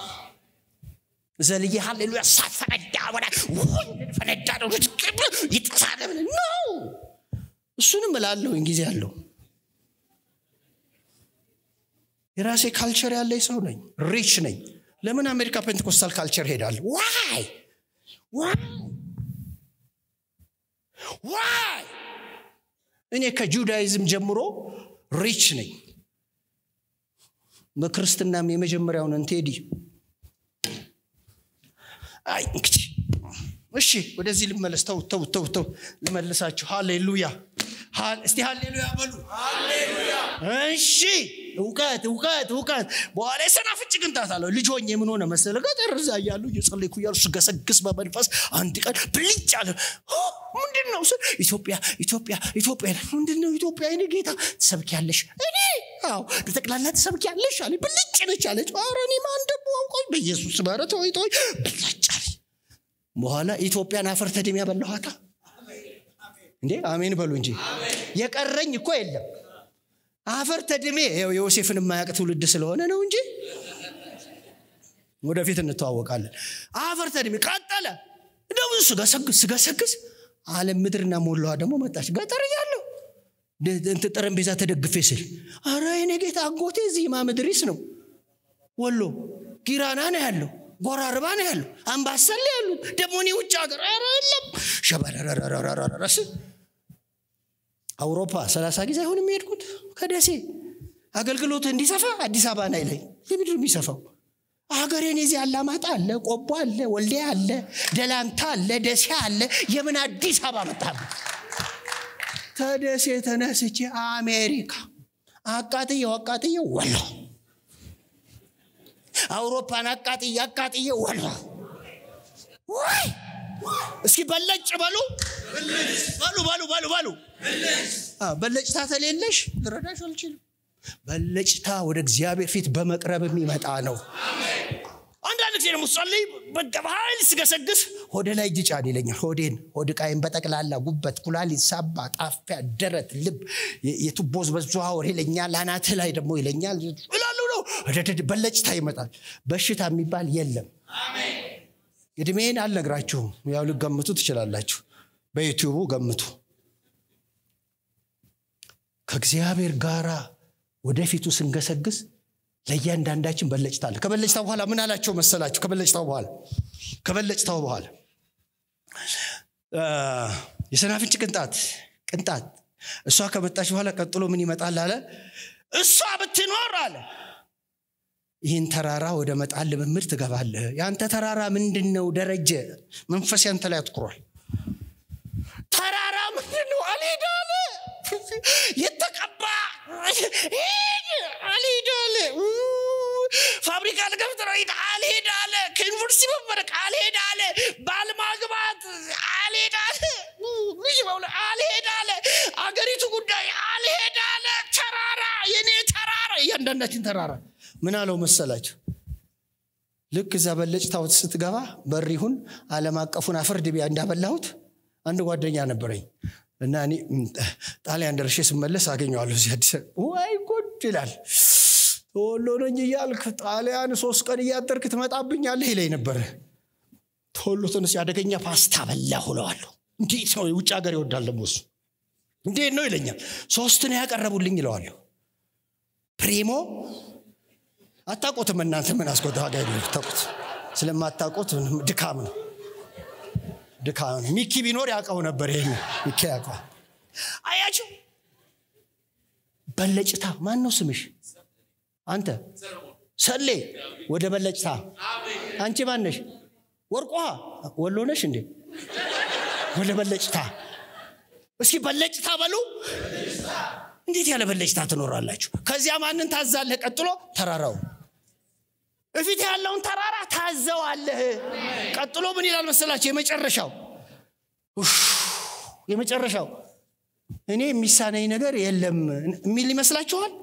ዘልዬ ሃሌሉያ ሳፈነዳ ወራ ፈነዳ ነው ይጥሳለም ነው እሱንም እላለሁ እንግዲህ ያለው የራሴ ካልቸር ያለኝ ሰው ነኝ ሪች ነኝ ለምን አሜሪካ ፔንቴኮስታል ካልቸር ሄዳል ዋይ እኔ ከጁዳይዝም ጀምሮ ሪች ነኝ በክርስትናም የመጀመሪያውን እንቴዲ አይ እንግዲህ እሺ ወደዚህ ልመለስ ተው ልመልሳችሁ ሃሌሉያ እስቲ ሃሌሉያ በሉ ሃሌሉያ እሺ ውቀት በኋላ ሰናፍጭ ቅንጣት አለው ልጅ ሆኜ ምን ሆነ መሰለ ገጠርዛ ያሉ እየጸለይኩ ያሉ ገሰግስ በመንፈስ አንድ ቀን ብልጭ አለ ምንድነው ኢትዮጵያ ምንድነው ኢትዮጵያ እኔ ጌታ ተሰብኪያለሽ እኔ አው በተቅላላ ተሰብኪያለሽ አለ ብልጭ ነች አለች ኧረ እኔ ማን ደሞ አውቆኝ በኢየሱስ ማለት ሆይ ብልጭ አለ በኋላ ኢትዮጵያን አፈር ተደም ያበላኋታ እንዴ አሜን በሉ እንጂ የቀረኝ እኮ የለም አፈር ተደሜ ዮሴፍን ማያቅ ትውልድ ስለሆነ ነው እንጂ ወደፊት እንተዋወቃለን አፈር ተደሜ ቀጠለ እንደው ስገሰግስ ዓለም ምድርና ሞላዋ ደግሞ መጣች ገጠር ያለው እንት ጠረጴዛ ተደግፌ ስል አረ እኔ ጌታ አጎቴ እዚህ ማምድሪስ ነው ወሎ ጊራና ነው ያለው ጎራርባ ነው ያለው አምባሰል ያለው ደግሞ ነው ውጭ ሀገር አረ የለም ሸበረረረረረረስ አውሮፓ 30 ጊዜ አሁን የሚሄድኩት ከደሴ አገልግሎት እንዲሰፋ አዲስ አበባ ላይ ለምንድነው የሚሰፋው ሀገሬን እዚህ አላማጣ አለ ቆቦ አለ ወልዲያ አለ ደላንታ አለ ደሴ አለ የምን አዲስ አበባ መጣ ከደሴ ተነስቼ አሜሪካ አቃጥዬ ወሎ አውሮፓን አቃጥዬ ወሎ ወይ እስኪ በለጭ በሉ በለጭታ ተለለሽ ልረዳሽ አልችልም በለጭታ ወደ እግዚአብሔር ፊት በመቅረብ የሚመጣ ነው አንዳንድ ጊዜ ነው ጸልይ በደባይል ስገሰግስ ሆዴ ላይ ጅጫን ይለኛል ሆድቃይን በጠቅላላ ጉበት ኩላሊት ሳባ ጣፊያ ደረት ልብ የቱቦዝ በዝዋወር ይለኛል አናት ላይ ደግሞ ይለኛል ይላሉ ነው በለጭታ ይመጣል በሽታ የሚባል የለም አሜን እድሜን አልነግራችሁም ያው ልገምቱ ትችላላችሁ በዩቲዩቡ ገምቱ ከእግዚአብሔር ጋራ ወደፊቱ ስንገሰግስ ለእያንዳንዳችን በለጭታ አለ ከበለጭታው በኋላ ምን አላችሁ መሰላችሁ ከበለጭታው በኋላ የሰናፍጭ ቅንጣት እሷ ከመጣች በኋላ ቀጥሎ ምን ይመጣል አለ እሷ ብትኖር አለ ይህን ተራራ ወደ መጣል ልምምድ ትገባለህ ያንተ ተራራ ምንድነው ደረጀ መንፈስ ያንተ ላይ አትኩሯል ተራራ ምንድነው አልሄዳለ የተቀባ አልሄዳለ ፋብሪካ ለገብተው አልሄዳለ ከዩኒቨርሲቲ መመረቅ አልሄዳለ ባልማግባት አልሄዳለ ልጅ ወለ አልሄዳለ አገሪቱ ጉዳይ አልሄዳለ ተራራ የኔ ተራራ ያንዳንዳችን ተራራ ምን አለው መሰላችሁ ልክ እዛ በለጭታው ስትገባ በሪሁን ዓለም አቀፉን አፍርድ ቢያ እንዳበላሁት አንድ ጓደኛ ነበረኝ እና እኔ ጣሊያን ደርሼ ስመለስ አገኘዋለሁ እዚህ አዲስ ወይ ጉድ ይላል ቶሎ ነኝ ይያልክ ጣሊያን 3 ቀን ያደርክ ትመጣብኛለህ ይለኝ ነበር ቶሎ ተነስ ያደገኛ ፓስታ በላሁ ነው እንዴ ሰው ውጭ ሀገር ይወዳል ለሞስ እንዴ ነው ይለኛል 3 ነው ያቀረቡልኝ ይለዋለሁ ፕሪሞ አታቆትም እናንተ ምን አስቆጣ ጋር ይልታቁት ስለማታቆት ድካም ነው ሚኪ ቢኖር ያቀው ነበር ይሄ ሚኪ ያቀው አያችሁ በለጭታ ማን ነው ስምሽ አንተ ሰሌ ወደ በለጭታ አንቺ ማን ነሽ ወርቋ ወሎ ነሽ እንዴ ወደ በለጭታ እስኪ በለጭታ በሉ እንዴት ያለ በለጭታ ትኖራላችሁ ከዚያ ማንን ታዛለህ ቀጥሎ ተራራው እፊት ያለውን ተራራ ታዘዋለህ ቀጥሎ ምን ይላል መሰላችሁ የመጨረሻው እኔ የሚሳነኝ ነገር የለም የሚል ይመስላችኋል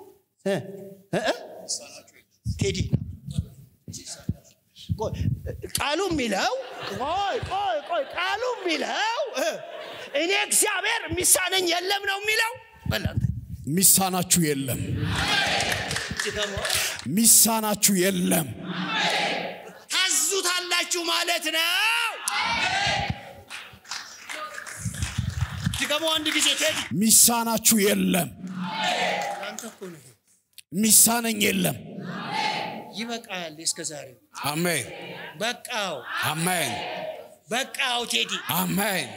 ቴዲ ቃሉ የሚለው ቃሉ የሚለው እኔ እግዚአብሔር የሚሳነኝ የለም ነው የሚለው በላንተ ሚሳናችሁ የለም ሚሳናችሁ የለም ታዙታላችሁ ማለት ነው ድጋሞ አንድ ጊዜ ቴዲ ሚሳናችሁ የለም አንተ እኮ ነው ሚሳነኝ የለም ይበቃል እስከዛሬ አሜን በቃው አሜን በቃው ቴዲ አሜን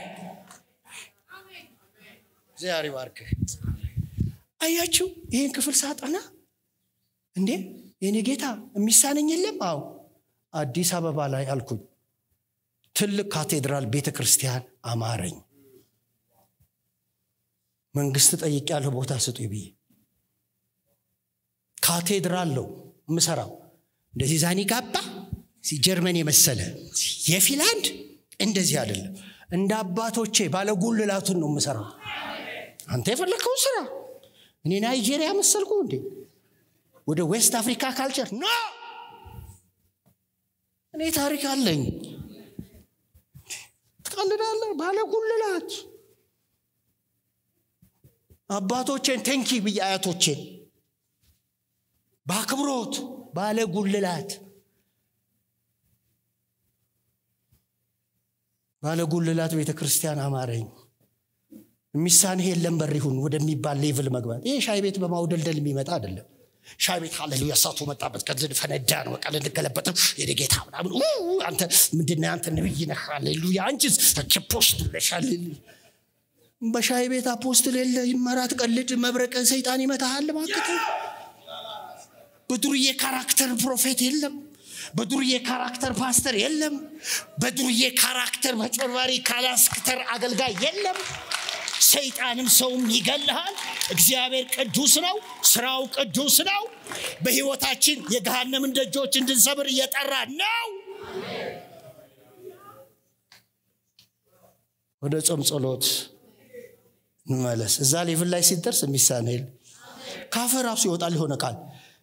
ዛሬ ባርክ አያችሁ ይሄን ክፍል ሳጣና እንዴ የኔ ጌታ የሚሳነኝ የለም አው አዲስ አበባ ላይ አልኩኝ ትልቅ ካቴድራል ቤተክርስቲያን አማረኝ መንግስት ጠይቂያለሁ ቦታ ስጡኝ ብዬ ካቴድራል ነው ምሰራው እንደዚህ ዛኒ ጋባ ጀርመን የመሰለ የፊንላንድ እንደዚህ አይደለም እንደ አባቶቼ ባለ ጉልላቱን ነው ምሰራው አንተ የፈለከው ስራ እኔ ናይጄሪያ መሰልኩ እንዴ ወደ ዌስት አፍሪካ ካልቸር ኖ እኔ ታሪክ አለኝ ተቀልዳለህ ባለ ጉልላት አባቶቼን ተንኪ በያያቶቼን ባክብሮት ባለ ጉልላት ቤተክርስቲያን አማረኝ የሚሳንህ የለም በሪሁን ወደሚባል ሌቭል መግባት ይሄ ሻይ ቤት በማውደልደል የሚመጣ አይደለም ሻይ ቤት ሃሌሉያ ሳቱ መጣበት ከዚህ ፈነዳ ነው በቃ ለንገለበጥ የጌታ ምናምን አንተ ምንድነው አንተ ነብይ ነህ ሃሌሉያ አንቺስ ተፖስት ለሻል በሻይ ቤት አፖስትል የለ ይመራት ቀልድ መብረቅ ሰይጣን ይመታሃል ማከተ በዱርዬ ካራክተር ፕሮፌት የለም በዱርዬ ካራክተር ፓስተር የለም በዱርዬ ካራክተር በጨርባሪ ካላስክተር አገልጋይ የለም ሰይጣንም ሰውም ይገልሃል እግዚአብሔር ቅዱስ ነው ስራው ቅዱስ ነው በህይወታችን የገሃነም ደጆች እንድንሰብር እየጠራ ነው ወደ ጾም ጸሎት እንመለስ እዛ ሌቭል ላይ ሲደርስ የሚሳነው ካፈ ራሱ ይወጣል ይሆነ ቃል